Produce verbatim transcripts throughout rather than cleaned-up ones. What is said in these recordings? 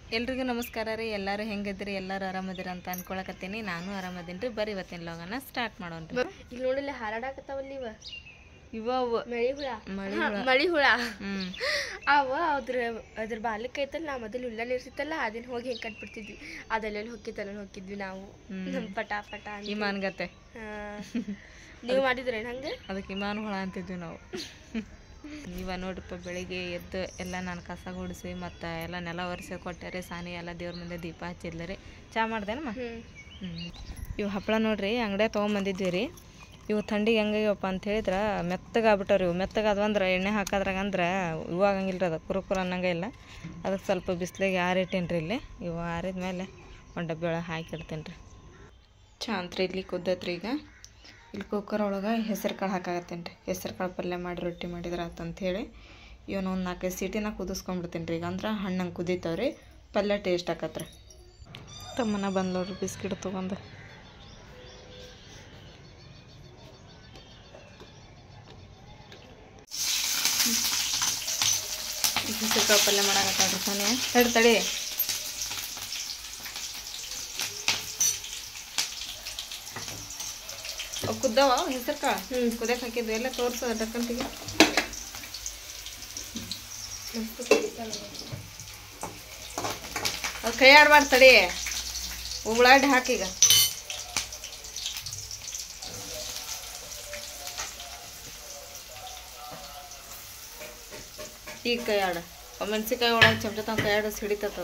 ಎಲ್ರಿಗೂ ನಮಸ್ಕಾರ ರೀ. ಎಲ್ಲರೂ ಹೆಂಗಿದ್ರಿ? ಎಲ್ಲರೂ ಆರಾಮದಿರ ಅಂತ ಅನ್ಕೊಳಕತ್ತೀನಿ. ನಾನು ಆರಾಮದೀನಿ ರೀ. ಬರ್ರಿ ಇವತ್ತಿನ ಲಾಗನ್ನ ಸ್ಟಾರ್ಟ್ ಮಾಡೋಣ್ರಿ. ಇಲ್ಲಿ ನೋಡಿಲ್ಲ ಹಾರಾಡಕತ್ತಾವಲ್ಲಿ ಇವ ಇವ ಮಳಿ ಹುಳ ಮಳಿ ಹುಳ ಅವ ಅದ್ರ ಅದ್ರ ಬಾಲಕ್ಕೆ ಐತಲ್ಲ ನಾ ಮೊದಲು ಹುಲ್ಲ ಇರ್ತಿತ್ತಲ್ಲ ಅದನ್ನ ಹೋಗಿ ಹೆಂಗೆ ಕಟ್ಬಿಡ್ತಿದ್ವಿ. ಅದಲ್ಲೆಲ್ಲಿ ಹೊಕ್ಕಿತ್ತಲ್ಲ ಹೋಗಿದ್ವಿ ನಾವು ಪಟ ಪಟ ಇಮಾನ್ಗತ್ತೆ. ನೀವು ಮಾಡಿದ್ರೇನು ಹಂಗೆ? ಅದಕ್ಕೆ ಇಮಾನ್ ಹುಳ ಅಂತಿದ್ವಿ ನಾವು. ಇವ ನೋಡ್ರಿಪ್ಪ, ಬೆಳಿಗ್ಗೆ ಎದ್ದು ಎಲ್ಲ ನಾನು ಕಸ ಗುಡಿಸಿ ಮತ್ತು ಎಲ್ಲ ನೆಲ ಒರೆಸಿ ಕೊಟ್ಟರೆ ಸಾನಿ ಎಲ್ಲ ದೇವ್ರ ಮುಂದೆ ದೀಪ ಹಚ್ಚಿದ್ಲರಿ. ಚಾ ಮಾಡ್ದೇನಮ್ಮ? ಹ್ಞೂ ಇವು ಹಪ್ಪಳ ನೋಡ್ರಿ ಅಂಗಡಿಯಾಗ ತೊಗೊಂಬಂದಿದ್ವಿ ರೀ. ಇವು ಥಂಡಿಗೆ ಹೆಂಗಾಗ್ಯವಪ್ಪ ಅಂತ ಹೇಳಿದ್ರೆ ಮೆತ್ತಗಾಗ್ಬಿಟ್ಟವ್ರಿ. ಇವು ಮೆತ್ತಗಾದ್ವಂದ್ರೆ ಎಣ್ಣೆ ಹಾಕೋದ್ರಾಗಂದ್ರೆ ಇವು ಆಗಂಗಿಲ್ಲ ರೀ, ಅದು ಕುರುಕುರ ಅನ್ನಂಗೆ ಇಲ್ಲ. ಅದಕ್ಕೆ ಸ್ವಲ್ಪ ಬಿಸಿಲಿಗೆ ಆರಿಟ್ಟೇನಿ ರೀ. ಇಲ್ಲಿ ಇವು ಆರಿದ ಮೇಲೆ ಒಂದು ಡಬ್ಬಿ ಒಳಗೆ ಹಾಕಿಡ್ತೀನಿ ರೀ. ಚಾ ಅಂತ್ರಿ ಇಲ್ಲಿ ಕುದ್ದತ್ರಿ. ಈಗ ಇಲ್ಲಿ ಕುಕ್ಕರ್ ಒಳಗೆ ಹೆಸರು ಕಾಳು ಹಾಕಾಗತ್ತೇನೆ ರೀ. ಹೆಸರು ಕಾಳು ಪಲ್ಯ ಮಾಡಿ ರೊಟ್ಟಿ ಮಾಡಿದ್ರೆ ಆತಂಥೇಳಿ ಇವನು ಒಂದು ನಾಲ್ಕೈದು ಸೀಟಿನ ಕುದಿಸ್ಕೊಂಡ್ಬಿಡ್ತೀನಿ ರೀ. ಈಗ ಅಂದ್ರೆ ಹಣ್ಣಂಗೆ ಕುದೀತಾವ್ರಿ, ಪಲ್ಯ ಟೇಸ್ಟ್ ಆಕತ್ರಿ. ತಮ್ಮನ ಬಂದು ನೋಡ್ರಿ ಬಿಸ್ಕಿಟ್ ತೊಗೊಂಡು. ಹೆಸರು ಕಾಳು ಪಲ್ಯ ಮಾಡಾಕತ್ತಾಳ್ರಿ ಸಾನಿಯಾ. ತಡಿ ತಡಿ ಕುದ್ದವ ಹೆಸರು ಕಾಳು. ಹ್ಞೂ ಕುದಿಯಕ್ಕೆ ಹಾಕಿದ್ವಿ. ಎಲ್ಲ ತೋರಿಸೋದ ಡಕ್ಕಂತಿಗೆ. ಅದು ಕೈ ಆಡ್ಬಾರ್ದು, ತಡಿ. ಉಳ್ಳಾಗಡ್ಡಿ ಹಾಕೀಗ. ಈಗ ಕೈ ಆಡ ಮೆಣಸಿನ್ಕಾಯಿ ಒಳಗೆ ಚಮಚ ತಗೊಂಡು ಕೈ ಆಡ ಸಿಡಿತದ.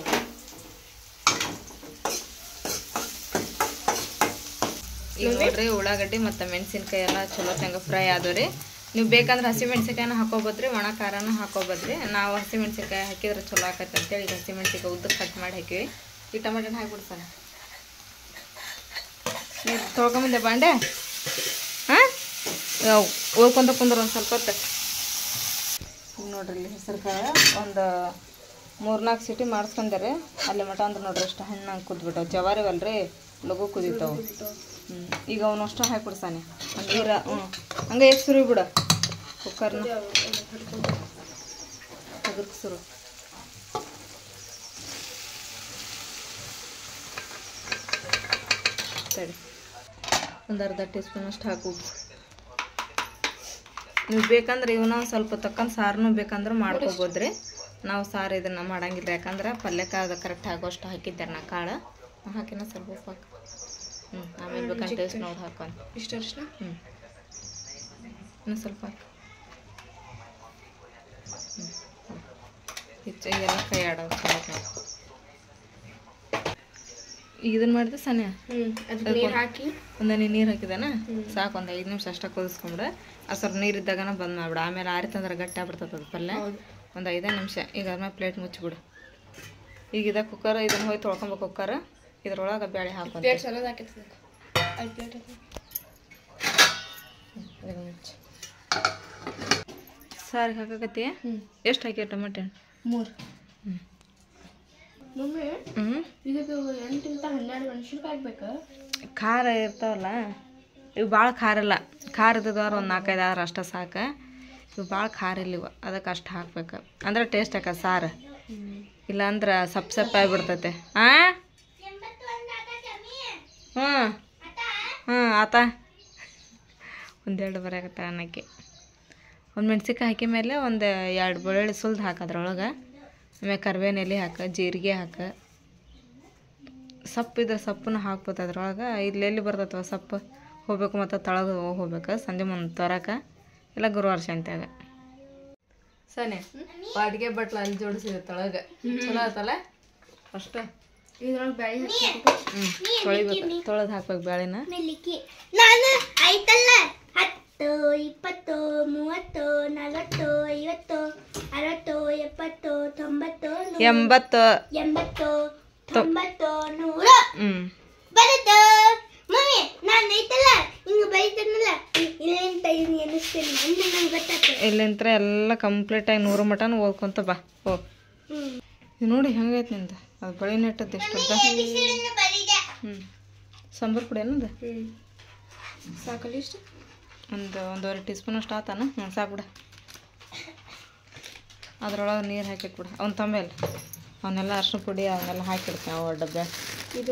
ಈಗ ನೋಡ್ರಿ ಉಳ್ಳಾಗಡ್ಡಿ ಮತ್ತು ಮೆಣಸಿನ್ಕಾಯಿ ಎಲ್ಲ ಚಲೋ ತಂಗ ಫ್ರೈ ಆದವ್ರಿ. ನೀವು ಬೇಕಂದ್ರೆ ಹಸಿ ಮೆಣಸಿನ್ಕಾಯಿನ ಹಾಕೋಬೋದ್ರಿ, ಒಣ ಖಾರನ ಹಾಕೋಬೋದ್ರಿ. ನಾವು ಹಸಿ ಮೆಣಸಿನ್ಕಾಯಿ ಹಾಕಿದ್ರೆ ಚಲೋ ಆಕೈತೆ ಅಂತೇಳಿ ಈಗ ಹಸಿ ಮೆಣಸಿನ್ಕಾಯಿ ಉದ್ದಕ್ಕೆ ಕಟ್ ಮಾಡಿ ಹಾಕಿವಿ. ಈ ಟೊಮೆಟೊನ ಹಾಕಿಬಿಡ್ತಾನೆ. ನೀವು ತೊಳ್ಕೊಂಬಂದೆ ಬಾಂಡೆ? ಹಾಂ ಉಳ್ಕೊಂತ ಕುಂದ್ರೆ ಒಂದು ಸ್ವಲ್ಪ ಹೊತ್ತು. ಈಗ ನೋಡ್ರಿ ಇಲ್ಲಿ ಹೆಸರು ಕಾಳು ಒಂದು ಮೂರ್ನಾಲ್ಕು ಸೀಟಿ ಮಾಡಿಸ್ಕೊಂಡೆ ರೀ. ಅಲ್ಲಿ ಮಟ ಅಂದ್ರೆ ನೋಡ್ರಿ ಎಷ್ಟು ಹಣ್ಣಂಗೆ ಕುದ್ಬಿಟ್ಟವು. ಜವಾರಿವಲ್ರಿ, ಲಘು ಕುದೀತಾವೆ. ಹ್ಞೂ ಈಗ ಅವನು ಅಷ್ಟು ಹಾಕಿಬಿಡ್ಸಾನೆ ನೀರ. ಹ್ಞೂ ಹಂಗೆ ಎಷ್ಟು ಸುರಿ ಬಿಡ ಕುಕ್ಕರ್ನ ಅದಕ್ಕೆ ಸುರು. ಸರಿ ಒಂದು ಅರ್ಧ ಟೀ ಸ್ಪೂನ್ ಅಷ್ಟು ಹಾಕು. ನೀವು ಬೇಕಂದ್ರೆ ಇವನ್ನ ಸ್ವಲ್ಪ ತಕ್ಕಂತ ಸಾರನು ಬೇಕಂದ್ರೆ ಮಾಡ್ಕೋಬೋದ್ರಿ. ನಾವು ಸಾರು ಇದನ್ನು ಮಾಡಂಗಿಲ್ಲ, ಯಾಕಂದ್ರೆ ಪಲ್ಯಕ್ಕೆ ಅದು ಕರೆಕ್ಟ್ ಆಗೋಷ್ಟು ಹಾಕಿದ್ದಾರೆ ನಾ ಕಾಳು. ಹಾಕಿನ ಸ್ವಲ್ಪ ಉಪ್ಪು ಹಾಕಿ. ಹ್ಞೂ ಆಮೇಲೆ ಬೇಕಂತ ಟೇಸ್ಟ್ ನೋಡಿ ಹಾಕೊಂಡು ಇಷ್ಟ ಅರ್ಶಿನ. ಹ್ಞೂ ಇನ್ನೂ ಸ್ವಲ್ಪ ಹಾಕಿ. ಹ್ಞೂ ಹೆಚ್ಚು ಈಗೆಲ್ಲ ಕೈ ಆಡೋದು ಇದನ್ನು ಮಾಡಿದೆ ಸನ್ನೆ. ಹ್ಞೂ ಅದಕ್ಕೆ ನೀರು ಹಾಕಿ ಒಂದನೇ ನೀರು ಹಾಕಿದಾನ ಸಾಕು. ಒಂದು ಐದು ನಿಮಿಷ ಅಷ್ಟೇ ಕುದಿಸ್ಕೊಂಡ್ರೆ ಅದು ಸ್ವಲ್ಪ ನೀರು ಇದ್ದಾಗನ ಬಂದು ಮಾಡ್ಬಿಡ. ಆಮೇಲೆ ಆರಿತಂದ್ರೆ ಗಟ್ಟಿ ಆಗ್ಬಿಡ್ತದೆ ಅದು ಪಲ್ಯ. ಒಂದು ಐದೇ ನಿಮಿಷ. ಈಗ ಆದ್ಮೇಲೆ ಪ್ಲೇಟ್ ಮುಚ್ಚಿಬಿಡು. ಈಗ ಇದ ಕುಕ್ಕರ್ ಇದನ್ನು ಹೋಗಿ ತೊಳ್ಕೊಬೇಕು. ಕುಕ್ಕರ್ ಇದ್ರೊಳಗೆ ಬೇಳೆ ಹಾಕಿ ಸಾರಿಗೆ ಹಾಕಕತ್ತಿ. ಎಷ್ಟು ಹಾಕಿ ಟೊಮೆಟೊ? ಮೂರು. ಹ್ಞೂ ಹ್ಞೂ ಇದಕ್ಕೆ ಎಂಟಿಂತ ಹನ್ನೆರಡು ಮೆಣಸಿನ್ಕಾಯಿ ಹಾಕ್ಬೇಕು. ಖಾರ ಇರ್ತಾವಲ್ಲ ಇವು ಭಾಳ ಖಾರ ಇಲ್ಲ. ಖಾರ ಇದ್ದದವ್ರು ಒಂದು ನಾಲ್ಕೈದು ಆರು ಅಷ್ಟೇ ಸಾಕು. ಇವು ಭಾಳ ಖಾರ ಇಲ್ಲ ಇವು, ಅದಕ್ಕೆ ಅಷ್ಟು ಹಾಕ್ಬೇಕು. ಅಂದ್ರೆ ಟೇಸ್ಟ್ ಆಕ ಸಾರು. ಇಲ್ಲಾಂದ್ರೆ ಸಪ್ ಸಪ್ ಆಗಿಬಿಡ್ತೈತೆ. ಹಾಂ ಹ್ಞೂ ಹ್ಞೂ ಆತ ಒಂದೆರಡು ಬರಾಕತ್ತ ಅನ್ನಕ್ಕೆ. ಒಂದು ಮೆಣ್ಸಿನ್ಕಾಯಿ ಹಾಕಿ ಮೇಲೆ ಒಂದು ಎರಡು ಬೆಳ್ಳುಳ್ಳಿ ಸುಲ್ದು ಹಾಕೋದ್ರೊಳಗೆ. ಆಮೇಲೆ ಕರ್ಬೇವಿನ ಎಲೆ ಹಾಕ, ಜೀರಿಗೆ ಹಾಕ. ಸೊಪ್ಪು ಇದ್ರೆ ಸೊಪ್ಪನ್ನ ಹಾಕ್ಬೋದು ಅದ್ರೊಳಗೆ. ಇಲ್ಲೆಲ್ಲಿ ಬರ್ತೈತವ ಸೊಪ್ಪು ಹೋಗ್ಬೇಕು ಮತ್ತು ತಳಗ ಹೋಗ್ಬೇಕು ಸಂಜೆ ಮುಂದೆ ತರಕ್ಕೆ ಇಲ್ಲ ಗುರುವಾರ ಶಾಂತಿಯಾಗ. ಸನಿ ಅಡುಗೆ ಬಟ್ಲ ಅಲ್ಲಿ ಜೋಡಿಸಿದ ತಳಗ ಚಲೋ ಆಯ್ತಲ್ಲ. ಫಸ್ಟ್ ಇದ್ರೊಳಗೆ ಬ್ಯಾಳಿ ಹ್ಞೂ ತೊಳಿಬೇಕು, ತೊಳೆದು ಹಾಕ್ಬೇಕು ಬ್ಯಾಳಿನ. ನಾನು ಆಯ್ತಲ್ಲ ಹತ್ತು ಇಪ್ಪತ್ತು ಮೂವತ್ತು ನಲವತ್ತು ಐವತ್ತು ಅರವತ್ತು ಎಪ್ಪತ್ತು ತೊಂಬತ್ತು ಎಂಬತ್ತು ಎಂಬತ್ತು ತೊಂಬತ್ತು ನೂರು ಹ್ಞೂ ಬರುತ್ತೆ. ಮಮ್ಮಿ ನಾನು ಐತಲ್ಲ ಹಿಂಗೆ ಬೈತನಲ್ಲ ಇಲ್ಲಿಂತ ಹಿಂಗೆ ಎನಿಸ್ತೇನೆ ಅಂದ್ರೆ ನಂಗೆ ಗೊತ್ತಾಗ್ತದೆ. ಇಲ್ಲಿಂತ್ರ ಎಲ್ಲ ಕಂಪ್ಲೀಟಾಗಿ ನೂರು ಮಟನ್ ಓದ್ಕೊಂತ ಬಾ ಹೋಗಿ. ಇದು ನೋಡಿ ಹೆಂಗೈತೆ ನಿಂದ ಅದು ಬಳಿ ನೆಟ್ಟದ್ದು ಎಷ್ಟು ಹ್ಞೂ ಸಾಂಬಾರು ಪುಡಿ ಅನ್ನೋದು. ಹ್ಞೂ ಸಾಕಲ್ಲ ಇಷ್ಟು. ಒಂದು ಒಂದೂವರೆ ಟೀ ಸ್ಪೂನ್ ಅಷ್ಟು ಆತಾನ. ಹ್ಞೂ ಸಾಕು ಬಿಡ. ಅದ್ರೊಳಗೆ ನೀರು ಹಾಕಿಟ್ಬಿಡ. ಅವ್ನು ತಂಬೇಲಿ ಅವನ್ನೆಲ್ಲ ಅರ್ಶಿನ ಪುಡಿ ಅವನ್ನೆಲ್ಲ ಹಾಕಿಡ್ತೀನಿ ಅವು ಡಬ್ಬೆ. ಇದು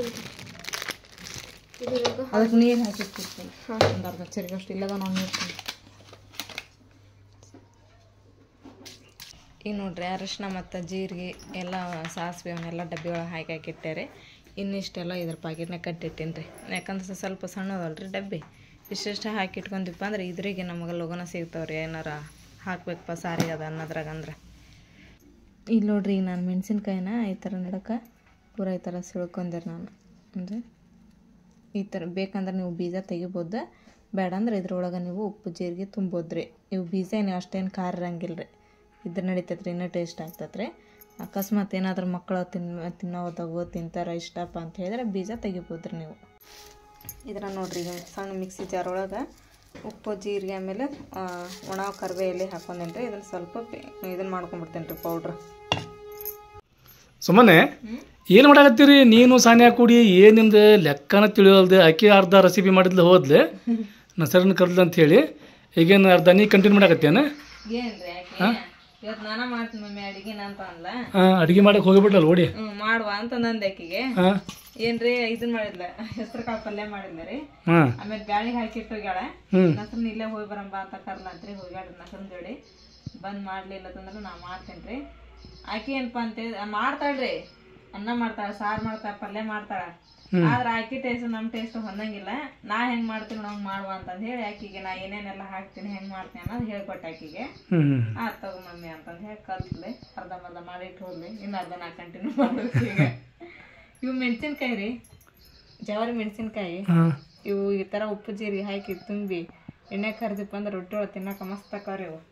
ಅದಕ್ಕೆ ನೀರು ಹಾಕಿರ್ತೀನಿ ಒಂದು ಅರ್ಧ ಚರಿಗೆ ಅಷ್ಟು ಇಲ್ಲದ ನಾನು ನೀರ್ತೀನಿ. ಈಗ ನೋಡ್ರಿ ಅರಿಶಿನ ಮತ್ತು ಜೀರಿಗೆ ಎಲ್ಲ ಸಾಸಿವೆ ಅವನ್ನೆಲ್ಲ ಡಬ್ಬಿ ಒಳಗೆ ಹಾಕಿ ಹಾಕಿಟ್ಟಾರೆ. ಇನ್ನಿಷ್ಟೆಲ್ಲ ಇದ್ರ ಪ್ಯಾಕೆಟ್ನಾಗ ಕಟ್ಟಿಟ್ಟೀನಿ ರೀ, ಯಾಕಂದ್ರೆ ಸ್ವಲ್ಪ ಸಣ್ಣದಲ್ಲ ರೀ ಡಬ್ಬಿ. ಇಷ್ಟಿಷ್ಟು ಹಾಕಿ ಇಟ್ಕೊಂದಿಪ್ಪ ಅಂದ್ರೆ ಇದ್ರಿಗೆ ನಮಗೆ ಲಗುನ ಸಿಗ್ತಾವ್ರಿ ಏನಾರ ಹಾಕ್ಬೇಕಪ್ಪ ಸಾರಿಗೆ ಅದ ಅನ್ನೋದ್ರಾಗ ಅಂದ್ರೆ. ಇಲ್ಲಿ ನೋಡ್ರಿ ಈಗ ನಾನು ಮೆಣಸಿನ್ಕಾಯಿನ ಈ ಥರ ನಡಕ್ಕೆ ಪೂರ ಈ ಥರ ಸಿಳ್ಕೊಂದಿರಿ ನಾನು. ಅಂದರೆ ಈ ಥರ ಬೇಕಂದ್ರೆ ನೀವು ಬೀಜ ತೆಗಿಬೋದು, ಬೇಡ ಅಂದ್ರೆ ಇದ್ರೊಳಗೆ ನೀವು ಉಪ್ಪು ಜೀರಿಗೆ ತುಂಬೋದ್ರಿ. ಇವು ಬೀಜ ಏನು ಅಷ್ಟೇನು ಖಾರ ಇರಂಗಿಲ್ಲ ರೀ, ಇದ್ರ ನಡೀತೈತೆ ರೀ, ಇನ್ನೂ ಟೇಸ್ಟ್ ಆಗ್ತೈತೆ ರೀ. ಅಕಸ್ಮಾತ್ ಏನಾದರೂ ಮಕ್ಕಳು ತಿನ್ನ ತಿನ್ನೋದಾಗ ತಿಂತಾರೆ ಇಷ್ಟಪ್ಪ ಅಂತ ಹೇಳಿದ್ರೆ ಬೀಜ ತೆಗಿಬೋದು ರೀ ನೀವು. ಇದ್ರ ನೋಡ್ರಿ ಈಗ ಸಣ್ಣ ಮಿಕ್ಸಿ ಜಾರ್ ಒಳಗೆ ಉಪ್ಪು ಜೀರಿಗೆ ಆಮೇಲೆ ಒಣ ಕರಿಬೇವು ಎಲೆ ಹಾಕೊಂಡೇನಿ ರೀ. ಇದನ್ನು ಸ್ವಲ್ಪ ಇದನ್ನು ಮಾಡ್ಕೊಂಡ್ಬಿಡ್ತೇನೆ ರೀ ಪೌಡ್ರ್. ಸುಮ್ಮನೆ ಏನು ಮಾಡಾಕತ್ತೀರಿ ನೀನು ಸಾನ್ಯಾ ಕೂಡಿ? ಏನು ನಿಮ್ದು ಲೆಕ್ಕನ ತಿಳಿಯೋಲ್ದು. ಆಕೆ ಅರ್ಧ ರೆಸಿಪಿ ಮಾಡಿದ್ಲು ಹೋದ್ಲು ನಸರನ್ನ ಕರ್ದ್ಲು ಅಂತ ಹೇಳಿ, ಈಗೇನು ಅರ್ಧ ನೀ ಕಂಟಿನ್ಯೂ ಮಾಡಾಕತ್ತೇನ? ಇವತ್ತು ನಾನ ಮಾಡ್ತೀನಿ ಮಮ್ಮಿ ಅಡಿಗೆ ಅಂತ ಅನ್ಲ. ಅಡಿಗೆ ಮಾಡಕ್ಕೆ ಹೋಗಿಬಿಟ್ಲಲ್ಲ ಓಡಿ. ಹ್ಞೂ ಮಾಡುವ ಅಂತ ನಂದು ಆಕಿಗೆ. ಏನ್ರಿ ಇದನ್ನ ಮಾಡಿದ್ಲ, ಹೆಸರು ಕಾಳು ಪಲ್ಯ ಮಾಡಿದ್ಲ ರೀ. ಆಮೇಲೆ ಬ್ಯಾಳಿಗೆ ಹಾಕಿಟ್ಟು ಹೋಗ್ಯಾಳ. ನಸರನ್ನ ಇಲ್ಲೇ ಹೋಗಿ ಬರಂಬ ಅಂತ ಕರ್ಲಂತ್ರಿ. ಹೋಗ್ಯಾಡ್ರಿ ನಸರನ್ ಜೋಡಿ. ಬಂದ್ ಮಾಡ್ಲಿಲ್ಲ ಅಂತಂದ್ರೆ ನಾ ಮಾಡ್ತೇನೆ ರೀ. ಆಕಿ ಏನಪ್ಪಾ ಅಂತೇಳಿ ಮಾಡ್ತಾಳ್ರಿ, ಅನ್ನ ಮಾಡ್ತಾಳ, ಸಾರು ಮಾಡ್ತಾಳ, ಪಲ್ಯ ಮಾಡ್ತಾಳ. ಆದ್ರೆ ಆಕಿ ಟೇಸ್ಟ್ ನಮ್ಮ ಟೇಸ್ಟ್ ಹೊಂದಂಗಿಲ್ಲ. ನಾ ಹೆಂಗ್ ಮಾಡ್ತೀನಿ ನಾವು ಮಾಡುವ ಅಂತಂದು ಹೇಳಿ ಆಕಿಗೆ ನಾ ಏನೇನೆಲ್ಲ ಹಾಕ್ತೀನಿ ಹೆಂಗ್ ಮಾಡ್ತೀನಿ ಅನ್ನೋದು ಹೇಳ್ಕೊಟ್ಟೆ ಆಕಿಗೆ. ಆ ತಗೋ ಮಮ್ಮಿ ಅಂತಂದು ಹೇಳಿ ಕಲ್ತ್ಲಿ ಅರ್ಧ ಮರ್ಧ ಮಾಡಿ ಇಟ್ಟು ಹೋದ್ಲಿ. ಇನ್ನು ಅರ್ಧ ನಾ ಕಂಟಿನ್ಯೂ ಮಾಡ್ಬೇಕು ಈಗ. ಇವು ಮೆಣಸಿನ್ಕಾಯಿ ರೀ, ಜವಾರಿ ಮೆಣಸಿನ್ಕಾಯಿ. ಇವು ಈ ಥರ ಉಪ್ಪು ಜೀರಿಗೆ ಹಾಕಿ ತುಂಬಿ ಎಣ್ಣೆ ಕರ್ದಿಪ್ಪ ಅಂದ್ರೆ ರೊಟ್ಟಿ ಒಳಗೆ ತಿನ್ನಕ ಮಸ್ತ್ ಆಕವ್ರಿ. ಇವು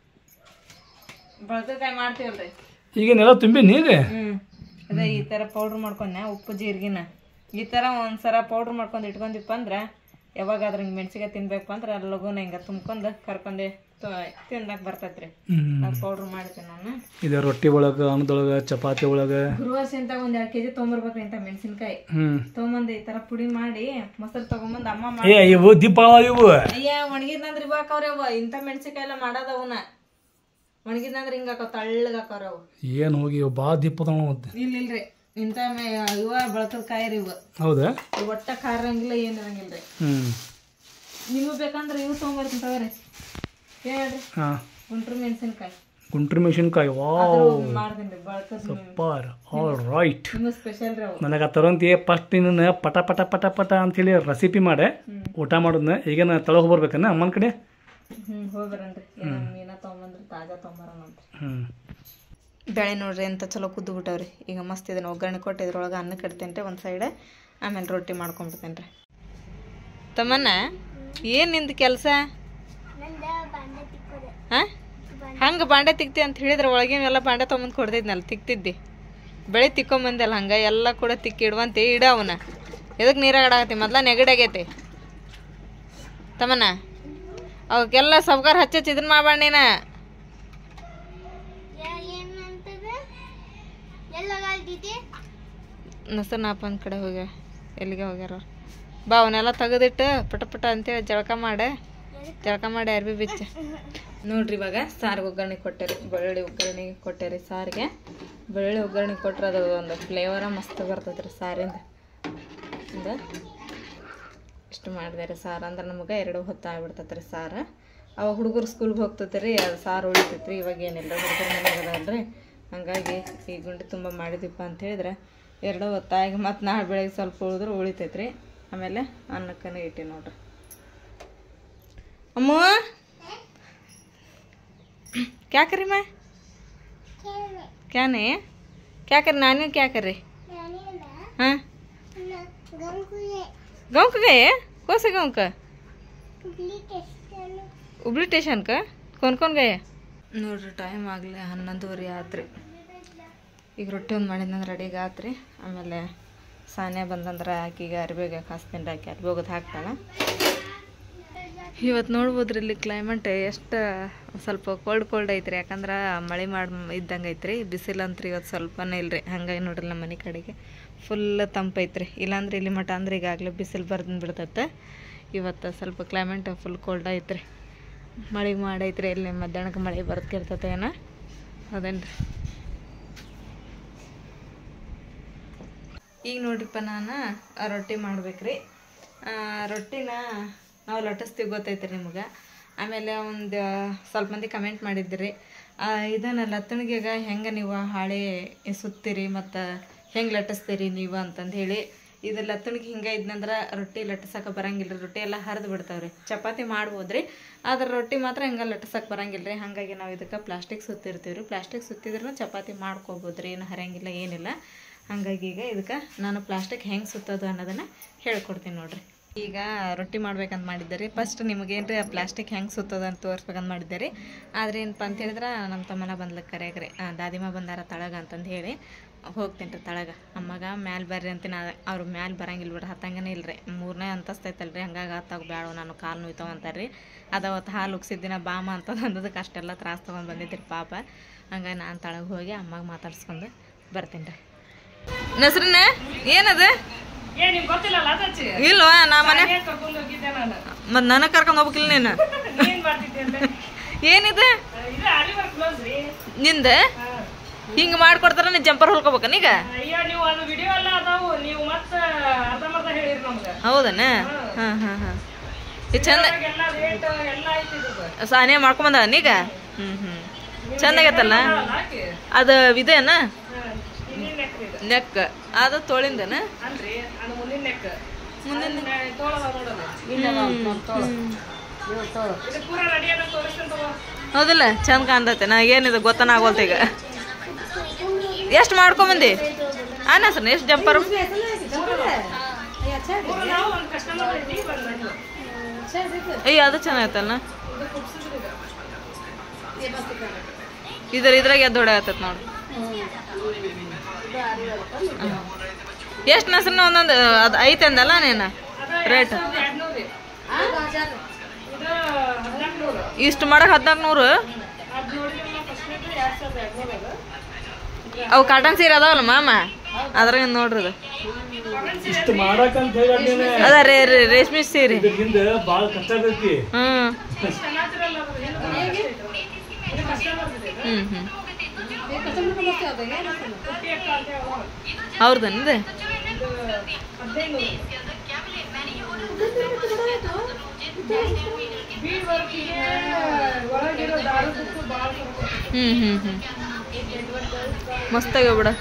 ಬಳಕೆಕಾಯಿ ಮಾಡ್ತೀವಲ್ರಿ, ಈಗೇನೆಲ್ಲ ತುಂಬಿ ನೀರು. ಹ್ಞೂ ಅದೇ ಈ ಥರ ಪೌಡ್ರ್ ಮಾಡ್ಕೊಂಡೆ ಉಪ್ಪು ಜೀರಿಗೆನ ಈ ಥರ ಒಂದ್ಸರ ಪೌಡ್ರ್ ಮಾಡ್ಕೊಂಡು ಇಟ್ಕೊಂಡಿಪ್ಪ ಅಂದ್ರೆ ಯಾವಾಗಾದ್ರೂ ಹಿಂಗೆ ಮೆಣಸಿಗೆ ತಿನ್ಬೇಕು ಅಂದ್ರೆ ಅಲ್ಲಿ ಲಗುನ ಹಿಂಗೆ ತುಂಬ್ಕೊಂಡು ಕರ್ಕೊಂಡೆ ತಿನ್ನಕ್ಕೆ ಬರ್ತೈತ್ರಿ. ಅದು ಪೌಡ್ರ್ ಮಾಡ್ತೀನಿ ನಾನು. ಇದು ರೊಟ್ಟಿ ಒಳಗೆ, ಅನ್ನದೊಳಗೆ, ಚಪಾತಿ ಒಳಗೆ ಗುರುವಾರ ಅಂತ ಒಂದ್ ಎರಡು ಕೆಜಿ ತೊಗೊಂಬರ್ಬೇಕ್ರಿ ಇಂಥ ಮೆಣಸಿನ್ಕಾಯಿ. ತೊಗೊಂಬಂದು ಈ ತರ ಪುಡಿ ಮಾಡಿ ಮೊಸರು ತಗೊಂಬಂದ್ ಅಮ್ಮ ಮಾಡಿ ಇವು ದೀಪ ಇವು ಅಯ್ಯ ಒಣಗಿದ್ನಂದ್ರೆ ಇವು ಹಾಕವ್ರಿ. ಅವ ಇಂಥ ಮೆಣಸಿನ್ಕಾಯಿ ಎಲ್ಲ ಮಾಡೋದವನ ಒಣಗಿದ್ನಂದ್ರೆ ಹಿಂಗ ಹಾಕವ್ ತಳ್ಳಗ ಹಾಕವ್ರ. ಅವು ಏನ್ ಹೋಗಿ ಭಾಳ ದೀಪ ಇಲ್ಲ ಇಲ್ರಿ ಇಂಥ ಇವ ಬಳಕದ ಕಾಯಿ ರೀ ಇವು. ಹೌದಾ? ಒಟ್ಟ ಖಾರ ಇರಂಗಿಲ್ಲ ಏನ್ ಇರಂಗಿಲ್ರಿ. ನಿಮಗ್ ಬೇಕಂದ್ರೆ ಇವು ತೊಗೊಂಬರ್ತೀನಿ ತಗೋರಿ. ಹೇಳ್ರಿ ಗುಂಟ್ರು ಮೆಣಸಿನ್ಕಾಯಿ. ಗುಂಟ್ರು ಮೆಣಸಿನ್ಕಾಯಿ ಮಾಡ್ತೀನಿ ಬಳಕದ ಸೂಪರ್. All right. ನಿಮ್ಗೆ ಸ್ಪೆಷಲ್ ರೀ ಅವು. ನನಗೆ ತರಂತಿ ಫಸ್ಟ್ ನಿನ್ನ ಪಟ ಪಟ ಪಟ ಪಟ ಅಂತೇಳಿ ರೆಸಿಪಿ ಮಾಡೆ ಊಟ ಮಾಡೋದನ್ನ. ಈಗೇನ ತಳಗ ಬರ್ಬೇಕನ್ನ ಅಮ್ಮನ ಕಡೆ? ಹ್ಞೂ ಹೋಗ್ಬರನ್ರಿ. ಮೀನ ತೊಗೊಂಬಂದ್ರಿ ತಾಜಾ ತೊಗೊಂಬರೋಣಂತ್ರಿ. ಹ್ಞೂ ಬೇಳೆ ನೋಡ್ರಿ ಅಂತ ಚಲೋ ಕುದ್ದು ಬಿಟ್ಟವ್ರಿ. ಈಗ ಮಸ್ತ್ ಇದನ್ನ ಒಗ್ಗರಣೆ ಕೊಟ್ಟು ಇದ್ರೊಳಗೆ ಅನ್ನ ಕಟ್ತೇನೆ ರೀ ಒಂದು ಸೈಡ್. ಆಮೇಲೆ ರೊಟ್ಟಿ ಮಾಡ್ಕೊಂಡ್ಬಿಡ್ತೇನೆ ರೀ. ತಮ್ಮನ್ನ ಏನು ನಿಂದು ಕೆಲಸ? ಹಾಂ ಹಂಗೆ ಬಾಂಡೆ ತಿಕ್ತಿ ಅಂತ ಹೇಳಿದ್ರೆ ಒಳಗಿನೆಲ್ಲ ಬಾಂಡೆ ತೊಗೊಂಬಂದು ಕೊಡ್ತಿದ್ನಲ್ಲ ತಿಕ್ತಿದ್ದಿ. ಬೆಳೆ ತಿಕ್ಕೊಂಬಂದಲ್ಲ ಹಂಗೆ ಎಲ್ಲ ಕೂಡ ತಿಕ್ಕಿ ಇಡುವಂತೆ ಇಡ ಅವನ್ನ. ಎದಕ್ಕೆ ನೀರಾಗ ಆಡಾಕತ್ತಿ? ಮೊದ್ಲ ನೆಗಡಾಗೈತಿ ತಮ್ಮನ್ನ. ಅವಕ್ಕೆಲ್ಲ ಸಬ್ಗಾರ್ ಹಚ್ಚಿ ಇದನ್ನ ಮಾಡಬೇಡ ನೀನ. ನಸರ್ ನಾಪ ಒಂದು ಕಡೆ ಹೋಗ್ಯ, ಎಲ್ಲಿಗೆ ಹೋಗ್ಯಾರ ಬಾ. ಅವನ್ನೆಲ್ಲ ತೆಗೆದಿಟ್ಟು ಪಟ ಪಟ ಅಂತೇಳಿ ಜಳಕ ಮಾಡೆ ಜಳಕ ಮಾಡಿ ಅರ್ಬಿ ಬಿಚ್ಚ. ನೋಡ್ರಿ ಇವಾಗ ಸಾರಿಗೆ ಒಗ್ಗರಣೆ ಕೊಟ್ಟೇರಿ, ಬೆಳ್ಳುಳ್ಳಿ ಒಗ್ಗರಣೆ ಕೊಟ್ಟೇರಿ ಸಾರಿಗೆ. ಬೆಳ್ಳುಳ್ಳಿ ಒಗ್ಗರಣೆ ಕೊಟ್ರೆ ಅದು ಒಂದು ಫ್ಲೇವರ ಮಸ್ತ್ ಬರ್ತೈತೆ ರೀ ಸಾರಿಂದ. ಇಂದ ಇಷ್ಟು ಮಾಡಿದೆ ರೀ ಸಾರು. ಅಂದ್ರೆ ನಮಗೆ ಎರಡು ಹೊತ್ತು ಆಗ್ಬಿಡ್ತೈತೆ ರೀ ಸಾರು. ಅವಾಗ ಹುಡುಗರು ಸ್ಕೂಲ್ಗೆ ಹೋಗ್ತೈತೆ ರೀ, ಅದು ಸಾರು ಉಳಿತೈತೆ ರೀ. ಇವಾಗ ಏನಿಲ್ಲ, ಹುಡುಗರು ಮನೆಗೆ ಅದಲ್ರಿ. ಹಂಗಾಗಿ ಈ ಗುಂಡಿ ತುಂಬ ಮಾಡಿದಿಪ್ಪ ಅಂತ ಹೇಳಿದ್ರೆ ಎರಡು ಹೊತ್ತಾಗಿ ಮತ್ತು ನಾಳೆ ಬೆಳಗ್ಗೆ ಸ್ವಲ್ಪ ಉಳಿದ್ರೆ ಉಳಿತೈತೆ ರೀ. ಆಮೇಲೆ ಅನ್ನಕ್ಕನೇ ಇಟ್ಟಿ ನೋಡ್ರಿ. ಅಮ್ಮ क्या करी मैं क्या नहीं क्या कर नानी क्या कर रही? हाँ गाँव का गए? कौन से गाँव का? ಹುಬ್ಳಿ ಸ್ಟೇಷನ್ का कौन कौन गए? ನೋಡ್ರಿ ಟೈಮ್ ಆಗಲಿ ಹನ್ನೊಂದುವರೆ ಆತ್ರಿ. ಈಗ ರೊಟ್ಟಿ ಒಂದು ಮಾಡಿದ್ನಂದ್ರೆ ರೆಡಿಗೆ ಆತ್ರಿ. ಆಮೇಲೆ ಸಾನ್ಯ ಬಂದಂದ್ರೆ ಆಕಿಗೆ ಅರ್ಬಿಗೆ ಹಾಸ್ತೀನಿ ರೀ. ಆಕೆ ಅರ್ಬಿ ಹೋಗೋದು ಹಾಕ್ತಾಳೆ. ಇವತ್ತು ನೋಡ್ಬೋದ್ರಿ ಇಲ್ಲಿ ಕ್ಲೈಮೇಟ್ ಎಷ್ಟು ಸ್ವಲ್ಪ ಕೋಲ್ಡ್ ಕೋಲ್ಡ್ ಐತ್ರಿ. ಯಾಕಂದ್ರೆ ಮಳೆ ಮಾಡಿ ಇದ್ದಂಗೆ ಐತ್ರಿ. ಬಿಸಿಲಂತ್ರಿ ಇವತ್ತು ಸ್ವಲ್ಪನೇ ಇಲ್ರಿ. ಹಂಗಾಗಿ ನೋಡ್ರಿ ನಮ್ಮ ಮನೆ ಕಡೆಗೆ ಫುಲ್ ತಂಪೈತ್ರಿ. ಇಲ್ಲಾಂದ್ರೆ ಇಲ್ಲಿ ಮಠ ಅಂದ್ರೆ ಈಗಾಗಲೇ ಬಿಸಿಲು ಬರ್ದು ಬಿಡ್ತೈತೆ. ಇವತ್ತು ಸ್ವಲ್ಪ ಕ್ಲೈಮೇಟ್ ಫುಲ್ ಕೋಲ್ಡ್ ಐತ್ರಿ. ಮಳೆ ಮಾಡೈತ್ರಿ. ಇಲ್ಲಿ ಮಧ್ಯಾಹ್ನಕ್ಕೆ ಮಳೆ ಬರ್ತಿರ್ತೈತೆ ಏನೋ ಅದೇನು ರೀ. ಈಗ ನೋಡ್ರಿಪ್ಪ ನಾನು ರೊಟ್ಟಿ ಮಾಡ್ಬೇಕ್ರಿ. ರೊಟ್ಟಿನ ನಾವು ಲಟ್ಟಿಸ್ತೀವಿ ಗೊತ್ತೈತ್ರಿ ನಿಮ್ಗೆ. ಆಮೇಲೆ ಒಂದು ಸ್ವಲ್ಪ ಮಂದಿ ಕಮೆಂಟ್ ಮಾಡಿದ್ರಿ ಇದನ್ನು ಲತ್ತಣಿಗೆಗೆ ಹೆಂಗೆ ನೀವು ಹಾಳೆ ಸುತ್ತೀರಿ ಮತ್ತು ಹೆಂಗೆ ಲಟ್ಟಿಸ್ತೀರಿ ನೀವು ಅಂತಂದು ಹೇಳಿ. ಇದು ಲತ್ತಣಿಗೆ ಹಿಂಗೆ ಇದ್ನಂದ್ರೆ ರೊಟ್ಟಿ ಲಟ್ಟಿಸಕ್ಕೆ ಬರಂಗಿಲ್ಲ ರೀ. ರೊಟ್ಟಿ ಎಲ್ಲ ಹರಿದು ಬಿಡ್ತಾವ್ರಿ. ಚಪಾತಿ ಮಾಡ್ಬೋದ್ರಿ, ಆದ್ರೆ ರೊಟ್ಟಿ ಮಾತ್ರ ಹಿಂಗೆ ಲಟ್ಟಿಸಕ್ಕೆ ಬರಂಗಿಲ್ಲ ರೀ. ಹಾಗಾಗಿ ನಾವು ಇದಕ್ಕೆ ಪ್ಲಾಸ್ಟಿಕ್ ಸುತ್ತಿರ್ತೀವಿ ರೀ. ಪ್ಲಾಸ್ಟಿಕ್ ಸುತ್ತಿದ್ರೂ ಚಪಾತಿ ಮಾಡ್ಕೋಬೋದು ರೀ, ಏನು ಹರಿಯಂಗಿಲ್ಲ ಏನಿಲ್ಲ. ಹಾಗಾಗಿ ಈಗ ಇದಕ್ಕೆ ನಾನು ಪ್ಲಾಸ್ಟಿಕ್ ಹೆಂಗೆ ಸುತ್ತೋದು ಅನ್ನೋದನ್ನು ಹೇಳ್ಕೊಡ್ತೀನಿ ನೋಡಿರಿ. ಈಗ ರೊಟ್ಟಿ ಮಾಡ್ಬೇಕಂತ ಮಾಡಿದ್ದೆ. ಫಸ್ಟ್ ನಿಮಗೇನು ರೀ ಪ್ಲಾಸ್ಟಿಕ್ ಹೆಂಗೆ ಸುತ್ತೋದು ಅಂತ ತೋರಿಸ್ಬೇಕಂತ ಮಾಡಿದ್ದೆ ರೀ. ಆದರೆ ಏನಪ್ಪ ಅಂತ ಹೇಳಿದ್ರೆ ನಮ್ಮ ತಮ್ಮನ ಬಂದ್ಲಕ್ಕೆ ಕರೆಯಾಗ್ರಿ ದಾದಿಮ ಬಂದಾರ ತಳಗ ಅಂತಂದು ಹೇಳಿ ಹೋಗ್ತೀನಿ ರೀ ತಳಗ. ಅಮ್ಮಗೆ ಮ್ಯಾಲೆ ಬರ್ರಿ ಅಂತೀನಿ. ಅವ್ರು ಮ್ಯಾಲೆ ಬರಂಗಿಲ್ಲ ಬಿಡ್ರಿ, ಹತ್ತಂಗನೇ ಇಲ್ಲ ರೀ. ಮೂರನೇ ಅಂತಸ್ತೈತಲ್ಲ ರೀ, ಹಂಗಾಗಿ ಹತ್ತಾಗ ಬ್ಯಾಡ ನಾನು ಕಾಲು ನೋಯ್ತಾವ ಅಂತಾರೆ ರೀ. ಅದು ಅವತ್ತು ಹಾಲು ಉಗ್ಸಿದ್ದಿನ ಬಾಮ ಅಂತಂದು ಅಂದದಕ್ಕೆ ಅಷ್ಟೆಲ್ಲ ತ್ರಾಸ ತೊಗೊಂಡು ಬಂದಿದ್ರಿ ಪಾಪ. ಹಂಗಾಗಿ ನಾನು ತಳಗ ಹೋಗಿ ಅಮ್ಮಗೆ ಮಾತಾಡ್ಸ್ಕೊಂಡು ಬರ್ತೀನಿ ರೀ. ನಸ್ರಿನ ಏನದು ಇಲ್ವಾ? ನಾ ಮನೆ ಮತ್ ನನಗ್ ಕರ್ಕೊಂಡ್ ಹೋಗ್ಬೇಕಿಲ್ಲ ನೀನು. ಏನಿದೆ ನಿಂದ ಹಿಂಗ ಮಾಡ್ಕೊಡ್ತಾರ? ನೀ ಜಂಪರ್ ಹೊಲ್ಕೋಬೇಕ ನೀಗ? ಹೌದನ? ಹಾ ಹಾ ಹಾ ಚಂದ ಸಾನಿಯ ಮಾಡ್ಕೊಂಬಂದ ನೀಗ? ಹ್ಮ್ ಹ್ಮ್ ಚಂದಾಗೈತಲ್ಲ ಅದು. ಇದೇನ ನೆಕ್ ಅದು ತೋಳಿಂದನ? ಹೌದಿಲ್ಲ? ಚಂದ ಕಾಣ್ತೈತೆ. ನಾ ಏನಿದೆ ಗೊತ್ತನ ಆಗೋಲ್ತ ಈಗ. ಎಷ್ಟು ಮಾಡ್ಕೊಂಬಂದಿ ಆನ ಸರ್? ಎಷ್ಟು ಜಂಪರ್? ಅಯ್ಯ ಅದು ಚೆನ್ನಾಗೈತಲ್ಲ. ಇದ್ರ ಇದ್ರಾಗ ಎದ್ದು ಹೊಡೆ ಆತೈತೆ ನೋಡಿ. ಎಷ್ಟು ನಸರ್ನ ಒಂದೊಂದು ಅದು ಐತೆ ಅಂದಲ್ಲ ನೀನು ರೇಟ್? ಇಷ್ಟು ಮಾಡಕ್ಕೆ ಹದಿನಾಲ್ಕು ನೂರು? ಅವು ಕಾಟನ್ ಸೀರೆ ಅದಾವಲ್ಲ ಮಾಮ, ಅದ್ರಾಗ ನೋಡ್ರಿ ಅದು ಅದ ರೇ ರೇಷ್ಮೆ ಸೀರೆ. ಹ್ಮ್ ಹ್ಮ್ ಹ್ಮ್ ಅವ್ರದನ್ನಿದೆ. ಹ್ಮ್ ಹ್ಮ್ ಹ್ಮ್ ಮಸ್ತ್ ಆಗ್ಯಾವ ಬಿಡ,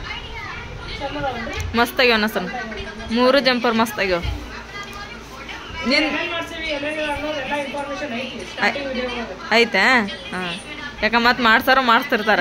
ಮಸ್ತ್ ಆಗ್ಯಾವ ನಸನ್. ಮೂರು ಜಂಪರ್ ಮಸ್ತ್ ಆಗ್ಯಾವ. ನಿನ್ ಆಯ್ತಾ? ಹಾ ಯಾಕ ಮತ್ ಮಾಡ್ಸಾರ ಮಾಡಿಸ್ತಿರ್ತಾರ.